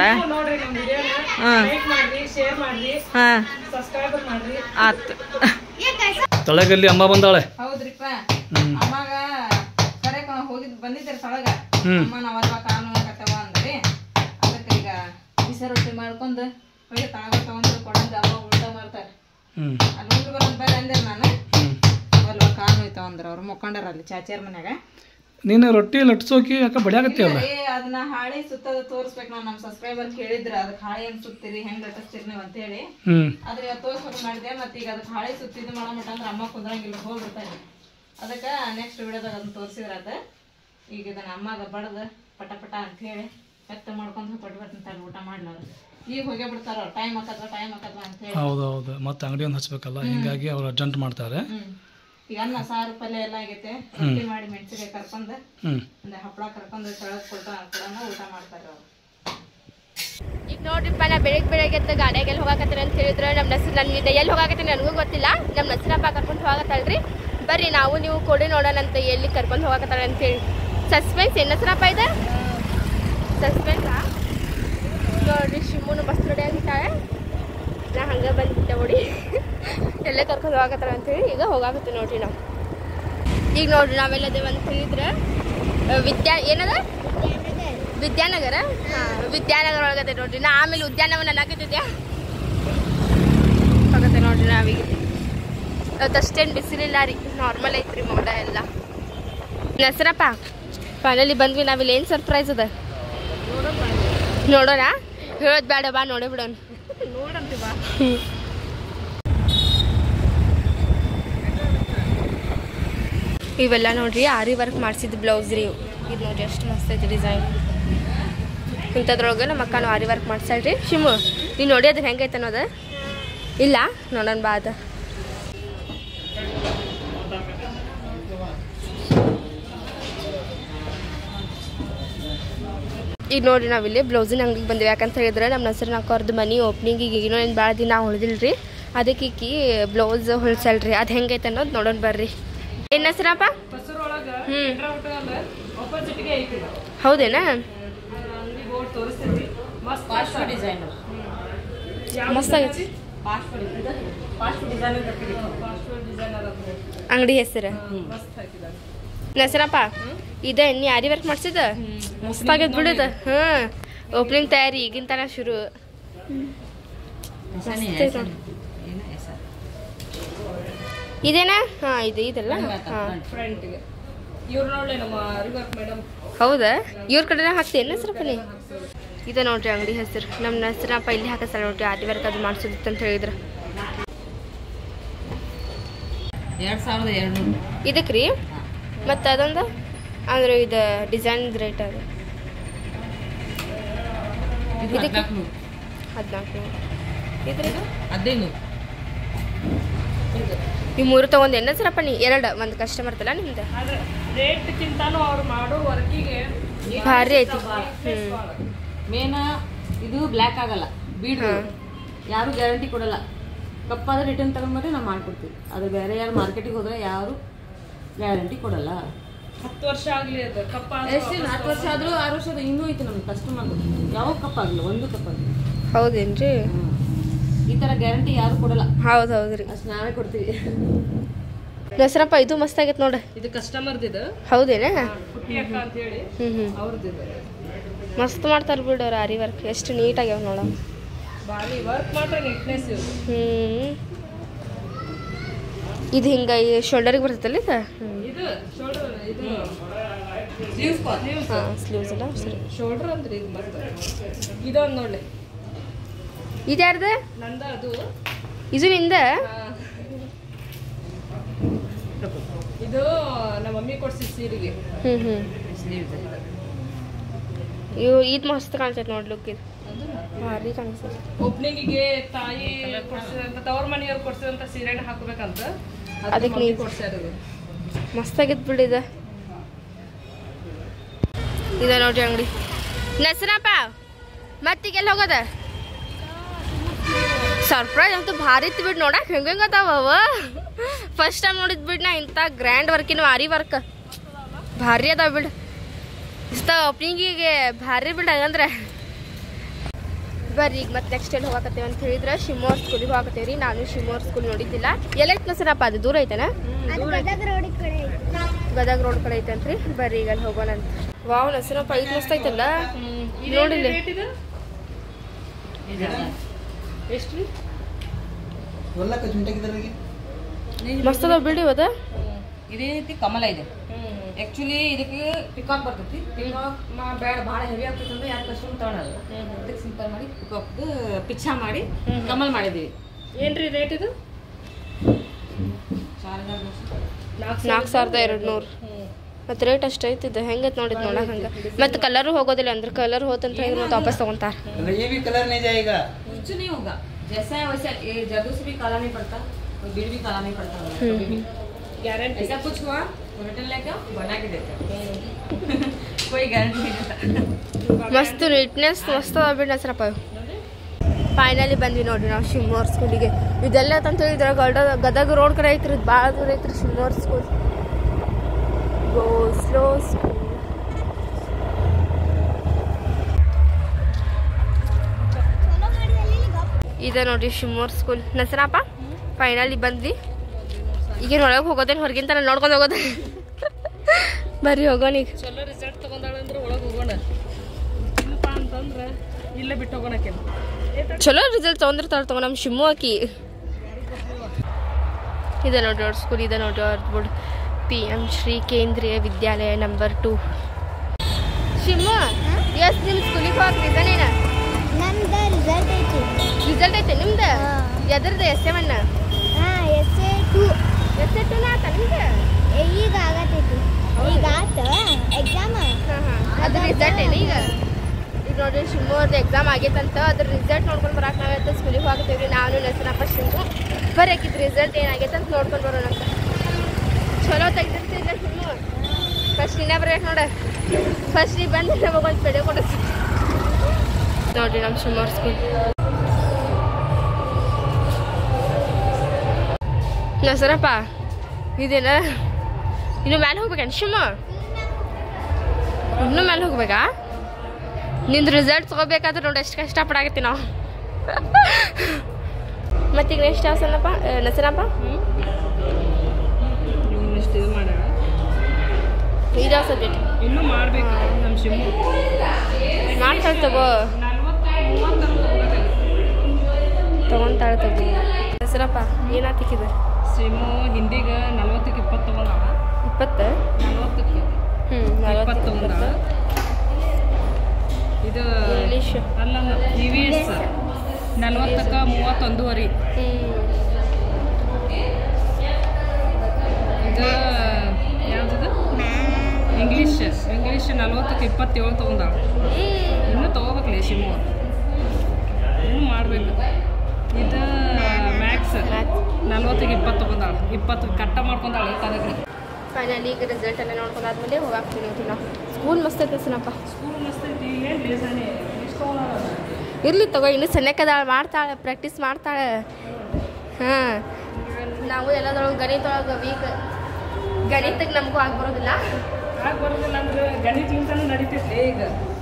ಆತು. ತಳಗಲ್ಲಿ ಅಮ್ಮ ಬಂದಾಳೆ. ಹೌದ್ರಿಪ್ಪ, ಅಮ್ಮಾಗ ಕರೆಕ ಹೋಗಿದ್ ಬಂದಿದ್ರಿ ತಳಗ. ಅಮ್ಮ ನಾವಲ್ವ ಕಾಲು ಕಟ್ಟವ ಅಂದ್ರಿ. ಅದಕ್ಕೆ ಈಗ ಬಿಸಿ ರೊಟ್ಟಿ ಮಾಡ್ಕೊಂಡು ಹೊಯ್ಗೆ ತಳಗ ತಗೊಂಡ್ರು ಕೊಡಂದು ಅಮ್ಮ ಊಟ ಮಾಡ್ತಾರೆ. ಅಲ್ಲಿ ಉಂಡ್ರು ಬರೋದು ಬೇರೆ ಅಂದಿರ ನಾನು. ಅಲ್ವ ಕಾಲು ಹೋಯ್ತಾವ ಅಂದ್ರ ಅವ್ರು ಮುಕ್ಕೊಂಡಾರ ಅಲ್ಲಿ ಚಾಚಿಯರ್ ಮನ್ಯಾಗ. ನೀನು ರೊಟ್ಟಿ ಲಟ್ಸೋಕಿ ಯಾಕೆ ಬಡಿಯಾಗತ್ತೀವಲ್ಲ? ಅದನ್ನ ಹಾಳಿ ಸುತ್ತದ ತೋರಿಸ್ಬೇಕು. ನಾವು ನಮ್ಮ ಸಬ್ಸ್ಕ್ರೈಬರ್ ಕೇಳಿದ್ರ ಅದಕ್ಕೆ ಹಾಳಿ ಹೆಂಗ್ ಸುತ್ತೀರಿ ಹೆಂಗ್ ಲಟ್ಟಿಸ್ತೀರಿ ನೀವು ಅಂತ ಹೇಳಿ. ಆದ್ರೆ ಇವತ್ತು ತೋರ್ಸ್ಬೇಕು ಮಾಡಿದೆ. ಮತ್ತೆ ಈಗ ಅದಕ್ಕೆ ಹಾಳಿ ಸುತ್ತಿದ್ದು ಮಾಡೋ ಮಟ್ಟ ಅಂದ್ರೆ ಅಮ್ಮ ಕುಂದ್ರಂಗಿಲ್ಲ, ಹೋಗ್ಬಿಡ್ತಾರೆ. ಅದಕ್ಕೆ ನೆಕ್ಸ್ಟ್ ವಿಡಿಯೋದಾಗ ಅದನ್ನ ತೋರಿಸಿದ್ರ ಅದ. ಈಗ ಇದನ್ನ ಅಮ್ಮಾಗ ಬಡ್ದ ಪಟ ಪಟ ಅಂತ ಹೇಳಿ ಮೆತ್ತ ಮಾಡ್ಕೊಂಡು ಕೊಟ್ಟು ಬರ್ತೀನಿ ಊಟ ಮಾಡ್ಲಾರ. ಈಗ ಹೋಗೇ ಬಿಡ್ತಾರ ಟೈಮ್ ಹಾಕತ್ವ ಟೈಮ್ ಹಾಕತ್ವ ಅಂತ ಹೇಳಿ. ಹೌದೌದು, ಮತ್ತೆ ಅಂಗಡಿ ಒಂದು ಹಚ್ಬೇಕಲ್ಲ, ಹಿಂಗಾಗಿ ಅವ್ರು ಅರ್ಜೆಂಟ್ ಮಾಡ್ತಾರೆ. ಈಗ ಅನ್ನ ಸಾರು ಪಲ್ಯ ಎಲ್ಲ ಆಗೈತೆ. ರೊಟ್ಟಿ ಮಾಡಿ ಮೆಣಸಿಗೆ ಕರ್ಕೊಂಡು ಒಂದು ಹಪ್ಪಳ ಕರ್ಕೊಂಡು ತಳಗ್ ಕೊಟ್ಟ ಕೊಡೋಣ ಊಟ ಮಾಡ್ತಾರೆ ಅವ್ರು. ಈಗ ನೋಡ್ರಿಪ್ಪ, ನಾ ಬೆಳಿಗ್ಗೆ ಬೆಳಗ್ಗೆ ಎದ್ದು ಗಾಡಿಯಾಗೆಲ್ಲ ಹೋಗಾಕತ್ತೀನಿ ಅಂತ ಹೇಳಿದ್ರೆ ನಮ್ಮ ನಸರು ನನಗೆ ಎಲ್ಲಿ ಹೋಗಾಕತ್ತೀನಿ ನನಗೂ ಗೊತ್ತಿಲ್ಲ. ನಮ್ಮ ನಸರಪ್ಪ ಕರ್ಕೊಂಡು ಹೋಗಾಕತ್ತಳ್ರಿ. ಬರ್ರಿ ನಾವು ನೀವು ಕೊಡಿ ನೋಡೋಣ ಅಂತ ಎಲ್ಲಿ ಕರ್ಕೊಂಡು ಹೋಗಾಕತ್ತಾಳೆ ಅಂತೇಳಿ. ಸಸ್ಪೆನ್ಸ್ ಏನು ನಸರಪ್ಪ ಇದೆ? ಸಸ್ಪೆನ್ಸಾ ನೋಡ್ರಿ. ಶಿಮ್ಮನು ಮಸ್ತ್ ರೆಡಿ ಆಗಿದ್ದಾಳೆ. ನಾ ಹಂಗೆ ಬಂದ್ಬಿಟ್ಟೆ ನೋಡಿ ಎಲ್ಲೇ ಕರ್ಕೊಂಡು ಹೋಗಾಕತ್ತಾಳೆ ಅಂತೇಳಿ ಈಗ ಹೋಗಾಕತ್ತೀವಿ ನೋಡ್ರಿ ನಾವು. ಈಗ ನೋಡ್ರಿ ನಾವೆಲ್ಲದೇ ಒಂದು ತಿಳಿದ್ರೆ ವಿದ್ಯಾ ಏನದ ವಿದ್ಯಾನಗರ. ಹಾಂ ವಿದ್ಯಾನಗರ ಒಳಗದೆ ನೋಡ್ರಿ. ನಾ ಆಮೇಲೆ ಉದ್ಯಾನವನ ಅನ್ನಕತ್ತಿದ್ಯಾ ಹೋಗತ್ತೆ ನೋಡ್ರಿ. ನಾವೀಗ ಇವತ್ತು ಅಷ್ಟೇನು ಬಿಸಿಲಿಲ್ಲ ರೀ, ನಾರ್ಮಲ್ ಐತ್ರಿ ಮೋಡ ಎಲ್ಲ. ನಸರಪ್ಪ ಫೈನಲಿ ಬಂದ್ವಿ. ನಾವಿಲ್ಲಿ ಏನು ಸರ್ಪ್ರೈಸ್ ಅದ ನೋಡೋಣ? ಹೇಳೋದು ಬೇಡ, ಬಾ ನೋಡೇ ಬಿಡೋಣ. ನೋಡಂತೀವ ಇವೆಲ್ಲ ನೋಡ್ರಿ ಆರಿ ವರ್ಕ್ ಮಾಡಿಸಿದ ಬ್ಲೌಸ್ ರೀ. ಇದು ನೋಡ್ರಿ ಎಷ್ಟು ಮಸ್ತ್ ಐತಿ ಡಿಸೈನ್. ಇಂಥದ್ರೊಳಗೆ ನಮ್ಮ ಅಕ್ಕನೂ ಆರಿ ವರ್ಕ್ ಮಾಡ್ಸಾಳ್ರಿ. ಶಿಮು ನೀನು ನೋಡಿ ಅದನ್ನ ಹೆಂಗೈತೆ ಅನ್ನೋದು ಇಲ್ಲ ನೋಡೋಣ ಬಾ ಅದ ಈಗ ನೋಡಿ ನಾವಿಲ್ಲಿ ಬ್ಲೌಸಿನ ಅಂಗಡಿಗೆ ಬಂದಿವಿ. ಯಾಕಂತ ಹೇಳಿದ್ರೆ ನಮ್ಮ ಹೆಸರು ಹಾಕೋರ್ದು ಮನೆ ಓಪ್ನಿಂಗಿಗೆ ಏನೋ ಏನು ಭಾಳ ದಿನ ಉಳಿದಿಲ್ಲ ರೀ. ಅದಕ್ಕೆ ಈಕಿ ಬ್ಲೌಸ್ ಹೊಲ್ಸಲ್ರಿ. ಅದು ಹೆಂಗೈತೆ ಅನ್ನೋದು ನೋಡೋಣ ಬರ್ರಿ. ಏನು ಹೆಸರಪ್ಪ? ಹ್ಞೂ ಹೌದೇನಾ? ಮಸ್ತ್ ಆಗೈತಿ ಅಂಗಡಿ ಹೆಸರು. ಹೆಸರಪ್ಪ ಇದೆ ನೀ ಆರಿ ವರ್ಕ್ ಮಾಡ್ಸಿದ ಮಸ್ತ್ ಆಗೈತೆ ಬಿಡುದ. ಹಾಂ ಓಪನಿಂಗ್ ತಯಾರಿ ಈಗಿನ ತನ ಶುರು. ಇದೇನಾ? ಹಾಂ ಇದು ಇದಲ್ಲ. ಹಾಂ ಹೌದಾ? ಇವ್ರ ಕಡೆನ ಹಾಕ್ತೇನೆ ಹೆಸರಪ್ಪ ನೀ? ಇದೆ ನೋಡ್ರಿ ಅಂಗಡಿ ಹೆಸರು. ನಮ್ಮ ಹೆಸರಪ್ಪ ಇಲ್ಲಿ ಹಾಕಸಲ್ಲ ನೋಡ್ರಿ. ಆರಿ ವರ್ಕ್ ಅದು ಮಾಡ್ಸೋದಿತ್ತು ಅಂತ ಹೇಳಿದ್ರು. ಎರಡು ಸಾವಿರದ ಎರಡು ಇದಕ್ಕೆ ರೀ. ಮತ್ತು ಅದೊಂದು ಅಂದ್ರೆ ಇದು ಡಿಸೈನ್ ರೇಟ್ ಅದು ಇದಕ್ಕೆ ಹದಿನಾಲ್ಕು ನೂರು. ಇದ್ರಿ ಹದಿನೈದು ಈ ಮೂರು ತೊಗೊಂಡು ಎನ್ನ ಸರಪ್ಪ ನೀ ಎರಡು ಒಂದು ಕಸ್ಟಮರ್ ತಲ್ಲ ನಿಮ್ದು ರೇಟ್ಗಿಂತಾನು ಅವ್ರು ಮಾಡೋ ವರ್ಕಿಗೆ ಭಾರಿ ಐತಿ. ಹ್ಞೂ ಮೇನ ಇದು ಬ್ಲ್ಯಾಕ್ ಆಗಲ್ಲ, ಬೀಡು ಯಾರು ಗ್ಯಾರಂಟಿ ಕೊಡಲ್ಲ. ಕಪ್ಪಾದ್ರೆ ರಿಟರ್ನ್ ತಗೊಂಡ್ಬಂದ್ರೆ ನಾವು ಮಾಡ್ಕೊಡ್ತೀವಿ. ಅದು ಬೇರೆ ಯಾರು ಮಾರ್ಕೆಟಿಗೆ ಹೋದ್ರೆ ಯಾರು ಗ್ಯಾರಂಟಿ ಕೊಡಲ್ಲ. ಹತ್ತು ವರ್ಷ ಆಗಲಿ ಅದು ಕಪ್ಪ ಎಷ್ಟು ಹತ್ತು ವರ್ಷ ಆದರೂ ಆರು ವರ್ಷದ ಇನ್ನೂ ಐತೆ ನಮ್ಗೆ ಕಸ್ಟಮರ್. ಯಾವ ಕಪ್ಪಾಗಲಿ ಒಂದು ಕಪ್ಪಾಗಲಿ. ಹೌದೇನ್ರಿ? ಈ ಥರ ಗ್ಯಾರಂಟಿ ಯಾರು ಕೊಡಲ್ಲ. ಹೌದು ಹೌದ್ರಿ, ಅಷ್ಟು ನಾವೇ ಕೊಡ್ತೀವಿ. ದಸರಪ್ಪ ಇದು ಮಸ್ತ್ ಆಗೈತೆ ನೋಡ. ಇದು ಕಸ್ಟಮರ್ದಿದು. ಹೌದೇನಾ? ಪುಟ್ಟಿ ಅಕ್ಕ ಅಂತ ಹೇಳಿ ಹ್ಞೂ ಹ್ಞೂ ಅವ್ರದ್ದು ಮಸ್ತ್ ಮಾಡ್ತಾರೆ ಬಿಡೋರು ಆರಿ ವರ್ಕ್. ಎಷ್ಟು ನೀಟಾಗ್ಯಾವ ನೋಡ. ಬಾರಿ ವರ್ಕ್ ಮಾತ್ರ ನೀಟ್ನೆಸ್. ಹ್ಞೂ ಇದು ಹಿಂಗೆ ಶೋಲ್ಡರ್ಗೆ ಬರ್ತೈತಲ್ಲ ಇದು. ಇದು ಶೋಲ್ಡರ್ ಇದು ಸ್ಲೀವ್ಸ್ ಹಾಂ ಸ್ಲೀವ್ಸ್ ಅಲ್ಲ ಸರಿ. ಶೋಲ್ಡರ್ ಅಂದ್ರೆ ಇದು ಮತ್ತೆ ಇದೊಂದು ನೋಡ್ಲಿ. ಇದು ಯಾರ್ದು? ನಂದ. ಅದು ಇದು ನಿಂದ? ಇದು ನಮ್ಮ ಮಮ್ಮಿ ಕೊಡ್ಸಿದ ಸೀರೆಗೆ. ಹ್ಞೂ ಹ್ಞೂ ಸ್ಲೀವ್ಸ್ ಇವು ಇದು ಮಸ್ತ್ ಕಾಣ್ತೈತೆ ನೋಡ್ಲಿಕ್ಕೆ. ಇದು ಭಾರಿ ಕಾಣಿಸ್ತೈತೆ. ಓಪನಿಂಗಿಗೆ ತಾಯಿ ಕೊಡ್ಸಿದಂತ ತವ್ರ ಮನೆಯವ್ರು ಕೊಡ್ಸಿದಂತ ಸೀರೆನ ಹಾಕ್ಬೇಕಂತ ಅದಕ್ಕೆ ನೀವು ಕೊಡ್ಸ್ಯಾರ. ಮಸ್ತ್ ಆಗಿತ್ತು ಬಿಡಿ. ಇದು ಇದೆ ನೋಡ್ರಿ ಅಂಗಡಿ. ನಸರಪ್ಪ ಮತ್ತೀಗೆಲ್ಲ ಹೋಗೋದ? ಸರ್ಪ್ರೈಸ್ ಅಂತೂ ಭಾರಿ ಇತ್ತು ಬಿಡು. ನೋಡಕ್ಕೆ ಹೆಂಗೆ ಹೆಂಗೆ ಅದಾವ ಅವ. ಫಸ್ಟ್ ಟೈಮ್ ನೋಡಿದ್ ಬಿಡು ನಾ ಇಂಥ ಗ್ರ್ಯಾಂಡ್ ವರ್ಕಿನ ಆರಿ ವರ್ಕ್. ಭಾರಿ ಅದಾವ ಬಿಡು. ಇಷ್ಟ ಓಪನಿಂಗಿಗೆ ಭಾರಿ ಬಿಡು. ಹಂಗಂದ್ರೆ ಬರ್ರಿ ಈಗ ಮತ್ತೆ ನೆಕ್ಸ್ಟ್ ಎಲ್ಲಿ ಹೋಗಕತ್ತೇವೆ ಅಂತ ಹೇಳಿದ್ರೆ ಶಿವಮೊಗ್ಗ ಸ್ಕೂಲಿಗೆ ಹೋಗಕತ್ತೇವೆ ರೀ. ನಾನು ಶಿವಮೊಗ್ಗ ಸ್ಕೂಲ್ ನೋಡಿದ್ದಿಲ್ಲ. ಎಲ್ಲೈತೆ ನಸರಪ್ಪ? ಅದು ದೂರ ಐತೆನಾ? ಗದಗ ರೋಡ್ ಕಡೆ ಐತಂತ್ರಿ. ಬರ್ರಿ ಈಗ ಅಲ್ಲಿ ಹೋಗೋಣ ಅಂತ. ವಾವ್ ನಸರಪ್ಪ ಇದು ಮಸ್ತ್ ಐತಲ್ಲ ನೋಡಿಲ್ಲ. ಎಷ್ಟು ಮಸ್ತ್ ಅದಾವ ಬಿಡಿ. ಅದ ಇದೇ ರೀತಿ ಕಮಲ ಇದೆ. ಆಕ್ಚುಲಿ ಇದಕ್ಕೆ ಪಿಕಾಕ್ ಬರ್ತೈತಿ. ಪಿಕಾಕ್ ಬೇಡ ಭಾಳ ಹೆವಿ ಆಗ್ತೈತಿ ಅಂದ್ರೆ ಯಾರು ಕಸ್ಟಮರ್ ತಗೊಳಲ್ಲ. ಅದಕ್ಕೆ ಸಿಂಪಲ್ ಮಾಡಿ ಪಿಕಾಕ್ದು ಪಿಚ್ಚಾ ಮಾಡಿ ಕಮಲ್ ಮಾಡಿದೀವಿ. ಏನ್ರಿ ರೇಟ್ ಇದು? ನಾಲ್ಕು ಸಾವಿರದ ಎರಡು ನೂರು. ಮತ್ತು ರೇಟ್ ಅಷ್ಟು ಐತಿದ್ದು ಹೆಂಗೈತೆ ನೋಡಿದ್ ನೋಡಕ್ಕೆ ಹಂಗೆ. ಮತ್ತು ಕಲರು ಹೋಗೋದಿಲ್ಲ ಅಂದ್ರೆ ಕಲರ್ ಹೋತಂತ ಹೇಳಿದ್ರೆ ಮತ್ತೆ ವಾಪಸ್ ತೊಗೊಂತಾರೆ. कुछ नहीं होगा जैसा है वैसा. ये जादू से भी काला नहीं पड़ता, बीड़ भी काला नहीं पड़ता. गारंटी ऐसा कुछ हुआ रिटर्न लेके बना के देते कोई गारंटी नहीं देता. ಮಸ್ತ್ ನೀಟ್ನೆಸ್ ಮಸ್ತ್ ಅದ ಬಿಡಿ ನಸರಪ್ಪ. ಫೈನಲಿ ಬಂದ್ವಿ ನೋಡ್ರಿ ನಾವು ಶಿವಮೊಗ್ಗ ಸ್ಕೂಲಿಗೆ. ಇದೆಲ್ಲ ಅಂತ ಹೇಳಿದ್ರೆ ಗಡ ಗದಗ ರೋಡ್ ಕಡೆ ಐತ್ರಿ. ಭಾಳ ದೂರ ಐತ್ರಿ Shivamogga school. Go slow school. ಇದೆ ನೋಡ್ರಿ ಶಿವಮೊಗ್ಗ ಸ್ಕೂಲ್. ನಸರಪ್ಪ ಫೈನಲಿ ಬಂದ್ವಿ. ಈಗೇನು ಒಳಗೆ ಹೋಗೋದೇನು ಹೊರಗಿಂತ ನೋಡ್ಕೊಂಡು ಹೋಗೋದು. ಬರ್ರಿ ಹೋಗೋಣ ಈಗ. ಚಲೋ ರಿಸಲ್ಟ್ ತಗೊಂಡಾಳ ಅಂದ್ರೆ ಒಳಗೆ ಹೋಗೋಣ. ಇಲ್ಲಪ್ಪ ಅಂತಂದ್ರೆ ಇಲ್ಲೇ ಬಿಟ್ಟು ಹೋಗೋಣಕ್ಕೆ. ಚಲೋ ರಿಸಲ್ಟ್ ತೊಗೊಂಡ್ರೆ ತಗೊಳ್ ತಗೋ ನಮ್ಮ ಶಿವಮೊಗ್ಗಕ್ಕೆ. ಇದೆ ನೋಡ್ರಿ ಅವ್ರ ಸ್ಕೂಲ್. ಇದೆ ನೋಡ್ರಿ ಅವ್ರ board. P M Shri Kendriya Vidyalaya number two Shivamogga. Yes ನಿಮ್ಮ ಸ್ಕೂಲಿಗೆ ಹೋಗ್ರಿ ಇದೇನೇನ? ನಮ್ದು ರಿಸಲ್ಟ್ ಐತಿ. ರಿಸಲ್ಟ್ ಐತೆ ನಿಮ್ದು? ಎದ್ರದ್ದು? ಎಸ್ ಎಮ್ ಅನ್ನ S A two. S A ಟುನ ಆತ ನಿಮ್ದು? ಈಗ ಆಗತೈತಿ. ಈಗ ಆತ ಎಕ್ಸಾಮ್. ಹಾಂ ಹಾಂ. ಅದು ರಿಸಲ್ಟ್ ಏನು ಈಗ? ನೋಡ್ರಿ ಶಿಮ್ಮು ಅವ್ರದ್ದು ಎಕ್ಸಾಮ್ ಆಗೈತಂತ ಅದ್ರ ರಿಸಲ್ಟ್ ನೋಡ್ಕೊಂಡು ಬರಕ್ಕೆ ನಾವೈತೆ ಸ್ಕೂಲಿಗೆ ಹೋಗ್ತೀವಿ ನಾನು ನಸನಪ್ಪ ಶಿಮ್ಮು ಬರೀ ಹಾಕಿದ್ ರಿಸಲ್ಟ್ ಏನಾಗೈತೆ ಅಂತ ನೋಡ್ಕೊಂಡು ಬರೋಣ ಅಂತ ಚಲೋ ತೆಗ್ದಿರ್ತಿಲ್ಲ ಶಿಮ್ಮು ಫಸ್ಟ್ ನೀನೇ ಬರ್ಬೇಕು ನೋಡ ಫಸ್ಟ್ ನೀ ಬಂದು ನಮಗೊಂದು ಪೆಡೆ ಕೊಡಿಸಿ ನೋಡ್ರಿ ನಮ್ಮ ಶಿಮ್ಮು ಅವ್ರ ಸ್ಕೂಲ್ ನಸರಪ್ಪ ಇದೇನ ಇನ್ನು ಮೇಲೆ ಹೋಗ್ಬೇಕೇನು ಶಿಮ್ಮು ಇನ್ನೂ ಮೇಲೆ ಹೋಗ್ಬೇಕಾ ನಿಂದು ರಿಸಲ್ಟ್ ತೊಗೋಬೇಕಾದ್ರೆ ನೋಡಿ ಎಷ್ಟು ಕಷ್ಟಪಡಾಕತ್ತಿ ನಾವು ಮತ್ತೀಗ ನೆಕ್ಸ್ಟ್ ಯಾವ ಸಣ್ಣಪ್ಪ ನಸನಪ್ಪ ಇದು ಸಬ್ಜೆಕ್ಟ್ ಇನ್ನೂ ಮಾಡಬೇಕು ನಮ್ಮ ಶಿಮ್ಮು ಮಾಡ್ತಾಳೆ ತಗೋ ತಗೊಂತಾಳೆ ತಗೋ ನಸರಪ್ಪ ಏನಾತಿಕ್ಕಿದೆ ಶಿಮ್ಮು ಹಿಂದಿಗೆ ನಲ್ವತ್ತಕ್ಕೆ ಇಪ್ಪತ್ತು ತಗೊಂಡಾವ ಇಪ್ಪತ್ತು ನಲ್ವತ್ತಕ್ಕೆ ಹ್ಞೂ ಇಪ್ಪತ್ತು ತಗೊಂಡಾವ ಇದು ಇಂಗ್ಲೀಷ್ ಅಲ್ಲ ಇ ವಿ ಎಸ್ ನಲ್ವತ್ತಕ್ಕೆ ಮೂವತ್ತೊಂದುವರೆ ಹ್ಞೂ ಇದು ಯಾವುದಿದು ಇಂಗ್ಲೀಷ್ ಇಂಗ್ಲೀಷ್ ನಲ್ವತ್ತಕ್ಕೆ ಇಪ್ಪತ್ತೇಳು ತೊಗೊಂಡಾಳ ಇನ್ನೂ ತೊಗೋಬೇಕಲ್ಲ ಶಿಮ್ಮು ಇನ್ನೂ ಮಾಡಬೇಕು ಇದು ಮ್ಯಾಕ್ಸ್ ನಲ್ವತ್ತಿಗೆ ಇಪ್ಪತ್ತು ತೊಗೊಂಡಾಳ ಇಪ್ಪತ್ತು ಕಟ್ಟ ಮಾಡ್ಕೊಂಡಾಳ ತನಗೆ ಫೈನಲಿ ಈಗ ರಿಸಲ್ಟ್ ಎಲ್ಲ ನೋಡ್ಕೊಂಡಾದ್ಮೇಲೆ ಹೋಗಾಕ್ತೀನಿ ಅಂತ ನಾವು ಸ್ಕೂಲ್ ಮಸ್ತ್ ಐತೆ ಸನಪ್ಪ ಸ್ಕೂಲ್ ಮಸ್ತ್ ಐತಿ ಏನು ಬೇಸಾನೆ ಎಷ್ಟು ಇರ್ಲಿ ತಗೋ ಇನ್ನೂ ಸಣ್ಣಕ್ಕದಾಳೆ ಮಾಡ್ತಾಳೆ ಪ್ರಾಕ್ಟೀಸ್ ಮಾಡ್ತಾಳೆ ಹಾಂ ನಾವು ಎಲ್ಲದರೊಳಗೆ ಗಣಿತೊಳಗೆ ವೀಕ್ ಗಣಿತಕ್ಕೆ ನಮಗೂ ಆಗಿ ಬರೋದಿಲ್ಲ ಆಗ ಬರೋದಿಲ್ಲ ಅಂದ್ರೆ ಗಣಿತಲಿಂತಾನು ನಡೀತೈತಿ ಈಗ